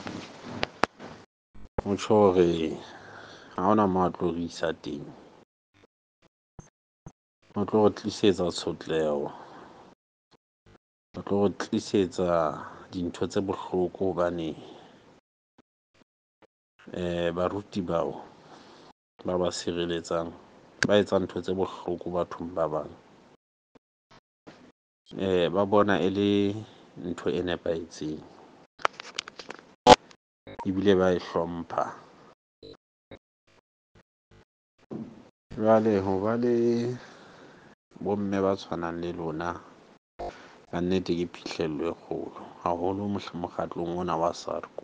ho tjho hore ha hona moo a tlo re isa teng, o tlo re tlisetsa tshotleho, o tlo re tlisetsa dintho tse bohloko, hobane baruti bao ba ba sireletsang ba etsa ntho tse bohloko bathong ba bang, ba bona e le ntho e nepahetseng ebile ba e hlompha. Jwale ho ba le bomme ba tshwanang le lona ka nnete ke phihlello e kgolo haholo mokgatlong ona wa SARCO.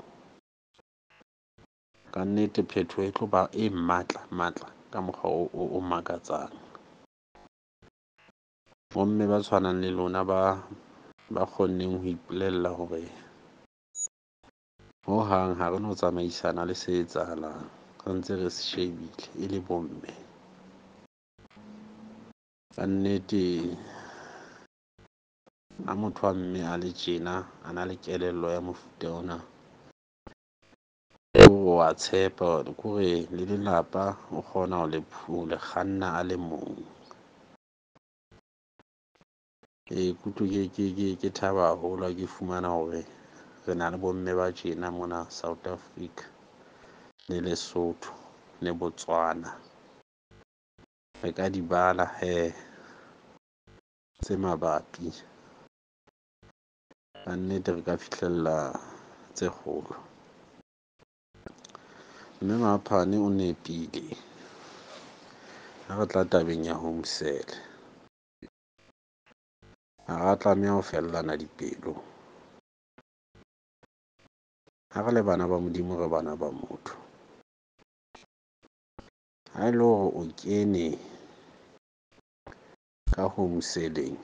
Ka nnete phethoho e tlo ba e matla ka mokgwa o makatsang. Bomme ba tshwanang le lona ba kgonneng ho ipolella hore ho hang ha re no tsamaisana le se etsahalang, re ntse re se shebile e le bomme. Ka nnete ha motho wa mme a le tjena a na le kelello ya mofuta ona, wa tshepa kore le lelapa o kgona ho le kganna a le mong. Kutlwe ke thaba haholo ha ke fumana hore re na le bomme ba tjena mona South Africa le Lesotho le Botswana. Re ka di bala hee tse mabapi, ka nnete re ka fihlella tse kgolo. Mme Maphane o nepile ha re tla tabeng ya Homicide, ha ra tlameha ho fellana dipelo. Ha re le bana ba Modimo, re bana ba motho. Ha e le hore o kene ka Homicide-eng,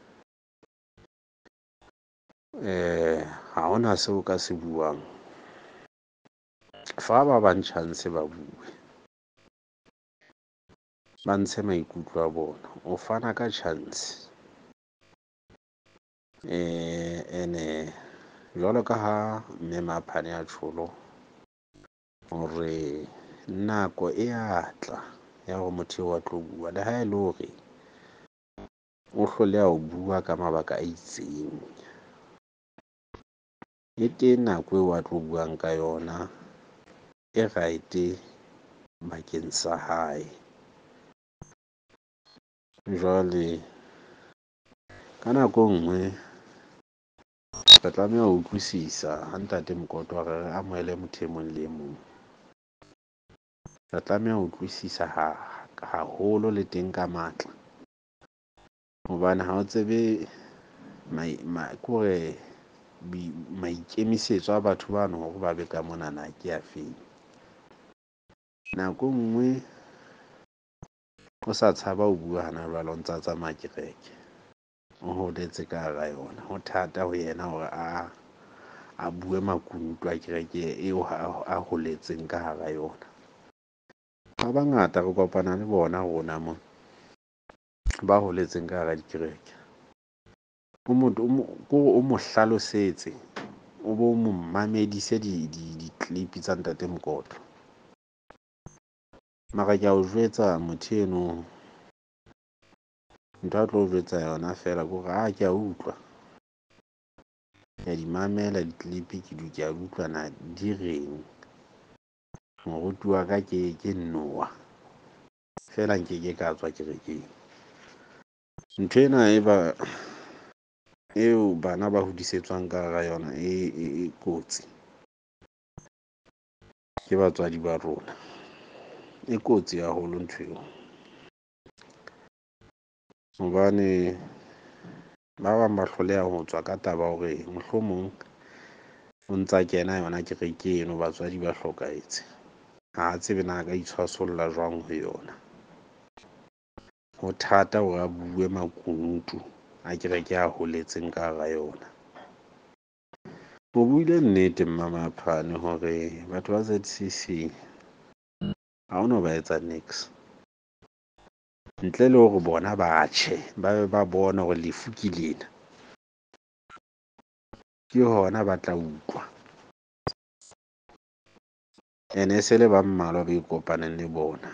ha hona seo ka se buang. Fa ba bang chance ba bue, ba ntshe maikutlo a bona. O fana ka chance, ene jwalo ka ha mme Maphane a tjholo hore nako e ya tla ya hore motho eo a tlo bua, le ha e le hore o hloleha ho bua ka mabaka a itseng. E teng nako eo a tlo buang ka yona e right-e bakeng sa hae. Jwale ka nako e nngwe re tlameha ho utlwisisa ha Ntate Mokotwa wa re amohele motho e mong le e mong. Re tlameha ho utlwisisa haholo le teng ka matla, hobane ha o tsebe kore maikemisetso a batho bano hore ba be ka monana ke a feng. Nako e nngwe o sa tshaba ho bua hana jwale o ntsa tsamaya kereke, o holetse ka hara yona, ho thata ho yena hore a bue makunutu a kereke eo a holetseng ka hara yona. Ba bangata re kopana le bona rona mo ba holetseng ka hara dikereke, o mo hlalosetse, o bo mo mamedise di-clip tsa Ntate Mokotlo. Mara ke a o jwetsa motho eno, ntho a tlo o jwetsa yona fela ke hore ke a utlwa, ke a di mamela di-clip, ke a utlwa na di reng. Moruti wa ka ke Noah fela nkeke ka tswa kerekeng. Ntho ena eo bana ba hodisetswang ka hara yona e kotsi, ke batswadi ba rona. E kotsi haholo ntho eo, hobane ba bang ba hloleha ho tswa ka taba hore mohlomong o ntsa kena yona kereke eno, batswadi ba hlokahetse, ha a tsebe na a ka itshwasolla jwang ho yona. Ho thata hore a bue makunutu a kereke a holetseng ka hara yona. O buile nnete Mma Maphane hore batho ba ZCC ha ono ba etsa niks, ntle le hore bona batjhe ba be ba bona hore lefu ke lena, ke hona ba tla utlwa. Ene se le ba mmalwa ba ikopaneng le bona,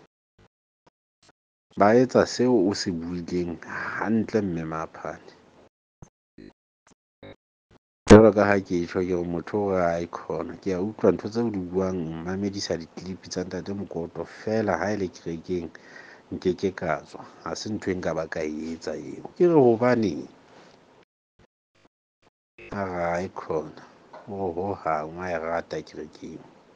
ba etsa seo o se buileng hantle Mme Maphane. jwalo ka ha ke tjho ke re motho o re icon ke a utlwa ntho tseo di buang mmamedisa di-clip tsa ntate Mokoto fela ha e le kerekeng nkeke ka tswa ha se ntho e nka ba ka e etsa eo ke re hobaneng a ga icon ho hang wa e rata kerekeng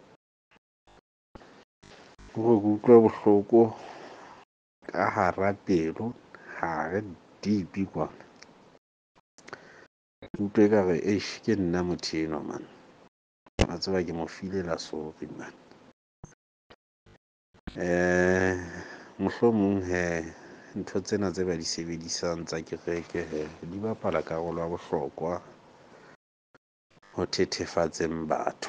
o re ke utlwe bohloko ka hara pelo ha re deep kwana utlwe ka re ke nna motho enwa man a tseba ke mo filela sorry man mohlomong ntho tsena tse ba di sebedisang tsa kereke di bapala karolo ya bohlokwa ho thethefatseng batho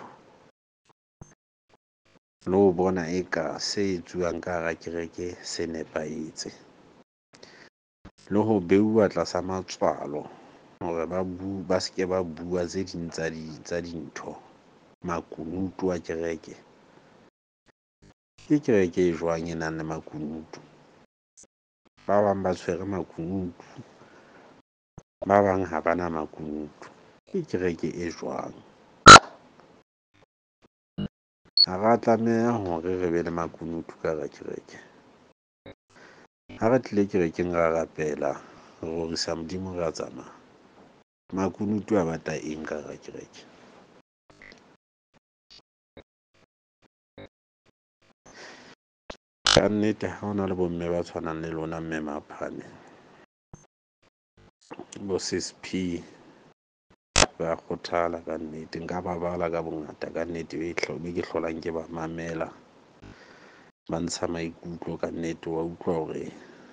le ho bona eka se etsuwang ka hara kereke se nepahetse le ho beuwa tlasa matswalo hore ba seke ba bua tse ding tsa dintho makunutu a kereke ke kereke e jwang e nang le makunutu ba bang ba tshwere makunutu ba bang ha bana makunutu ke kereke e jwang ha ra tlameha hore re be le makunutu ka hara kereke ha re tlile kerekeng ra rapela re rorisa Modimo re a tsamaya makunutu a batla eng ka hara kereke ka nnete ha hona le bomme ba tshwanang le lona mme Maphane bo Sis P ba kgothala ka nnete nka ba bala ka bongata ka nnete be ke hlolang ke ba mamela ba ntsha maikutlo ka nnete wa utlwa hore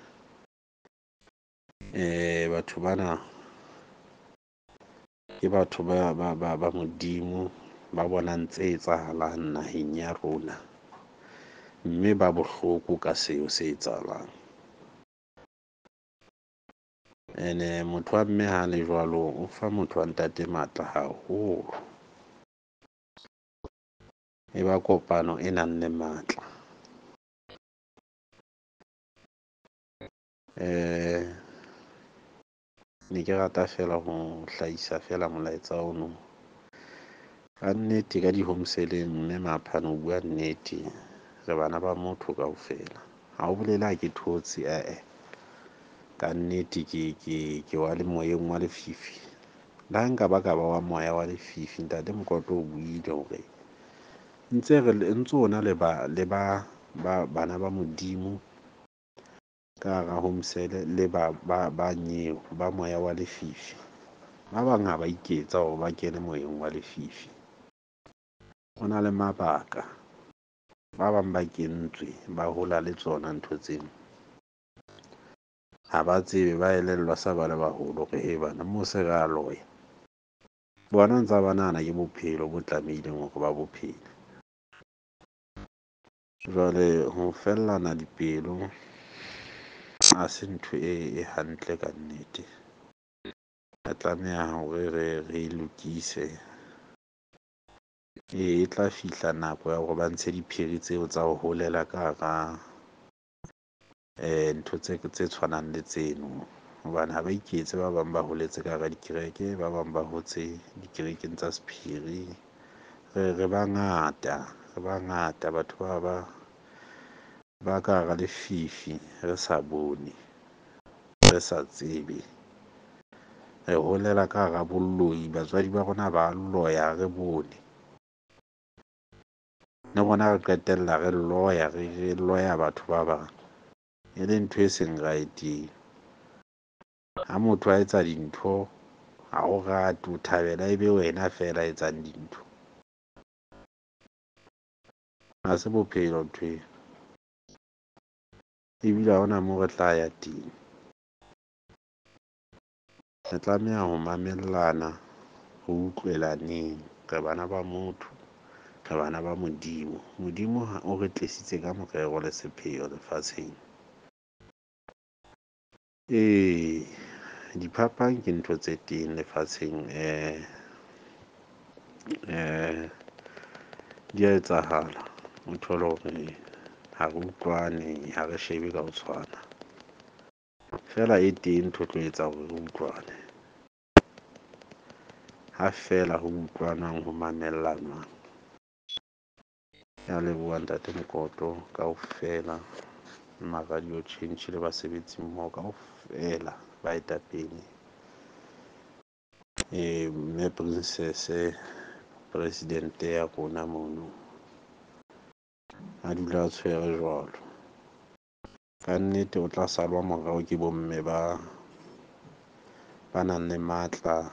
batho bana ke batho ba Modimo ba bona ntse etsahalang naheng ya rona mme ba bohloko ka seo se etsahalang ene motho wa mme ha le jwalo o fa motho wa ntate matla haholo e ba kopano e nang le matla ne ke rata fela ho hlahisa fela molaetsa ono ka nnete ka di-homeseleng mme Maphane o bua nnete re bana ba motho kaofela ha o bolela ha ke thotse ka nnete ke wa le moyeng wa lefifi le ha nka ba wa moya wa lefifi ntate Mokoto o buile hore ntse ona le bana ba Modimo ka hara homesele le ba nyeo ba moya wa lefifi ba bang ha ba iketsa hore ba kene moyeng wa lefifi ho na le mabaka ba bang ba kentswe ba hola le tsona ntho tseno ha ba tsebe ba elellwa sa ba le baholo hore bana mose ra loya bona ntsa ba nahana ke bophelo bo tlamehileng hore ba bophelo jwale ho fellana dipelo ha se ntho e hantle ka nnete a tlameha hore re lokise e tla fihla nako ya hore ba ntshe diphiri tseo tsa ho holela ka hara ntho tse tshwanang le tseno hobane ha ba iketse ba bang ba holetse ka hara dikereke ba bang ba hotse dikerekeng tsa sephiri re bangata batho ba ka hara lefifi re sa bone re sa tsebe re holela ka hara bolloi batswadi ba rona ba loya re bone le rona re qetella re loya batho ba bang e le ntho e seng right ha motho a etsa dintho ha o rate o thabela ebe wena fela a etsang dintho ha se bophelo ntho ebile ha hona moo re tla ya teng re tlameha ho mamellana ho utlwelaneng re bana ba motho re bana ba Modimo o re tlisitse ka morero le sepheo lefatsheng diphapang ke ntho tse teng lefatsheng di a etsahala o thole hore ha re utlwane ha re shebe ka ho tshwana fela e teng ntho tlo etsa hore re utlwane ha fela ho utlwanang ho mamellanang. Ya leboha ntate Mokoto kaofela, ma-radio change le basebetsi mmoho kaofela baetapele, mme Princess president ya rona mono a dula a tshwere jwalo. Ka nnete o tla salwa morao ke bomme ba nang le matla,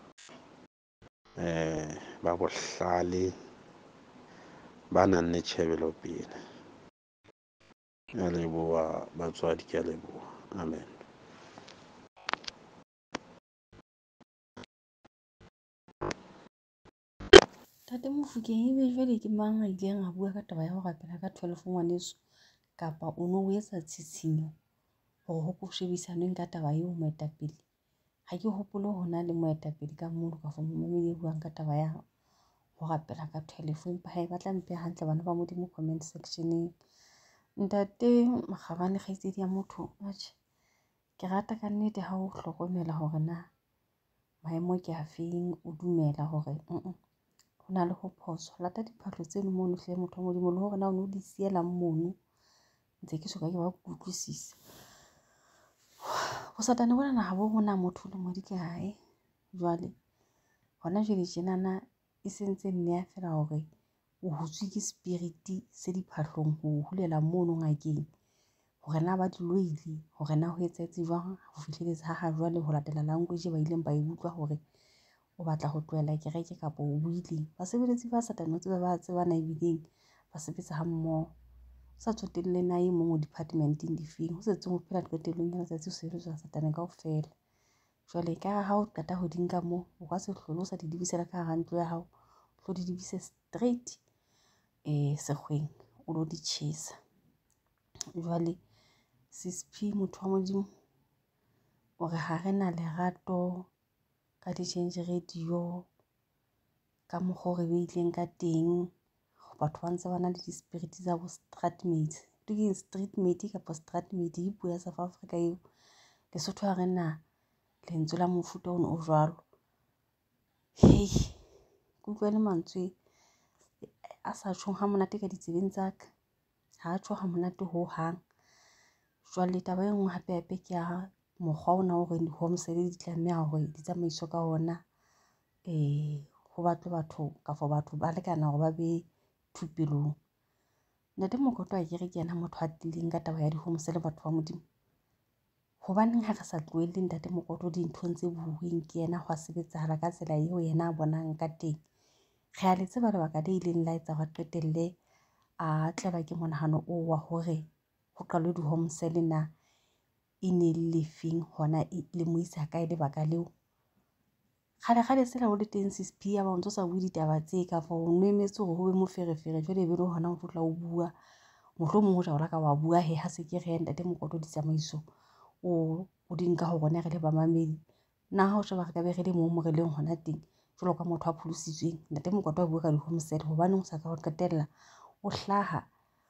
ba bohlale, ba nang le tjhebelo pele. Ya leboha batswadi, ke a leboha. Amen. Tate Mofokeng, ebe jwale ke mang a ileng a bua ka taba ya ho rapela ka 12 ngwaneso, kapa o no o etsa tshitshinyo hore ho ko shebisanweng ka taba eo moetapele? Ha ke hopole ho na le moetapele ka mono ka momamedi e buang ka taba ya ho rapela ka 12, empa ha e batla mpe hantle bana ba Modimo comment sectioneng. Ntate Makgabane, kgaitsedi ya motho, ke rata ka nnete ha o hlokomela hore na maemo ke a feng, o dumela hore ho na le ho phoso. Lata diphahlo tseno mono hle motho wa Modimo, le hore na o no di siela mono ntse ke soka ke ba utlwisisa. Bosatane bona ha bo bona motho le modi kae. Jwale hona jwale tjenana e sentse nne ya fela hore o hutswe ke spiriti se diphahlong ho hulela mono ngakeng, hore na ba di loile, hore na ho etsahetse jwang ho fihleletsa ha jwale ho latela language ba ileng ba e utlwa hore o batla ho tlohela kereke kapa o buile. Basebeletsi ba Satane ba tsebana ebileng ba sebetsa ha mmoho, sa tsotelle na e mong departmenteng difeng, ho setse ho phela qetellong ya letsatsi ho sebetswa Satane kaofela. Jwale ka ha o qeta ho di nka moo, o ka se hlole o sa di dibisela ka hara ntlo ya hao, tlo di dibise straight sekgweng o lo di tjhesa. Jwale Sisiphi motho wa Modimo o re ha re na lerato ka di-change radio, ka mokgwa o re beileng ka teng. Batho ba ntse ba na le di-spirit tsa bo Straatmates. Ke street mate kapa Straatmate e puo ya South Africa eo. Lesotho ha re na lentswe la mofuta ono o jwalo. Hei, ke utlwa le mantswe a sa tjhong ha monate ka ditsebeng tsa ka, ha tjho ha monate ho hang. Jwale taba e nngwe hape hape ke ya mokgwa ona hore di-homestay di tlameha hore di tsamaiswe ka ona, ho batle batho kafo batho ba lekana hore ba be thupelong. Ntate Mokoto a kere ke yena motho a tlileng ka taba ya di-homestay le batho ba Modimo. Hobaneng ha re sa tlohelle Ntate Mokoto dinthong tse buuweng ke yena ho sebetsahala ka tsela eo yena a bonang ka teng? Re a le tseba lebaka le ileng la etsa hore qetelle a tlelwa ke monahano oo wa hore ho qalwe di-homestay na e ne le feng, hona le mo isa kae lebaka leo. Kgale sela o le teng Sisiphi ya ba o ntso sa bue ditaba tse ka for o no emetse hore ho be moferefere, jwale ebe le hona o tla o bua. Mohlomong ho jawla ka wa bua he ha se ke re Ntate Mokoto ditsamaiso o di nka ho rona re le bamamedi. Na ha o sheba re ka be re le moo re leng hona teng jwalo ka motho a pholositsweng, Ntate Mokoto a bua ka di-homestay, hobaneng o sa ka ho qetella o hlaha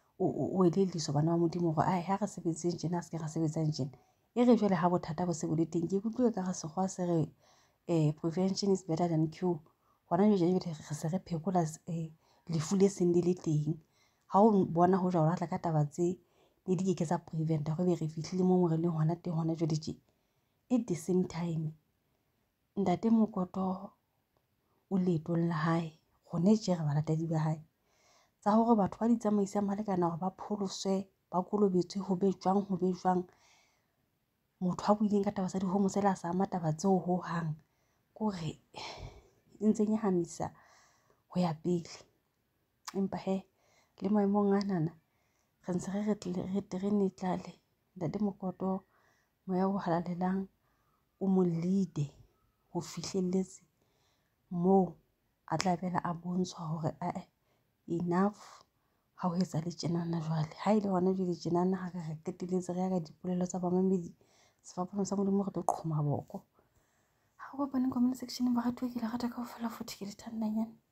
o elelliswa bana ba Modimo hore ai ha re sebetseng tjena, se ke ra sebetsang tjena. E re jwale ha bothata bo se bo le teng, ke utlwe ka re sekgowa se re prevention is better than cure. Hona jwale re se re phekola lefu le seng le le teng. Ha o bona ho jwalo tla ka taba tse le di ke tsa prevent hore be re fihlile moo re leng hona teng hona jwale tje. At the same time Ntate Mokoto o letong la hae, gone tje re balatedi ba hae tsa hore batho ba di tsamaisang ba lekana hore ba pholoswe, ba kolobetswe, ho be jwang. Motho a buileng ka taba tsa di-homestay a sa ama taba tseo ho hang, kore e ntse nyahamisa ho ya pele. Empa he le maemong anana re ntse re terene tlale. Ntate Mokoto moya o halalelang o mo lead ho fihlelletse moo a tla bela a bontshwa hore enough ha ho etsa le tjenana. Jwale ha ile hona jwale tjenana ha re qeteletse re ya ka dipolelo tsa bamamedi, sefapano sa Modimo re tlo qhoma boko. Ha o kopane comment section ba ratwa ke le rata kaofela futhi ke le thandanyana.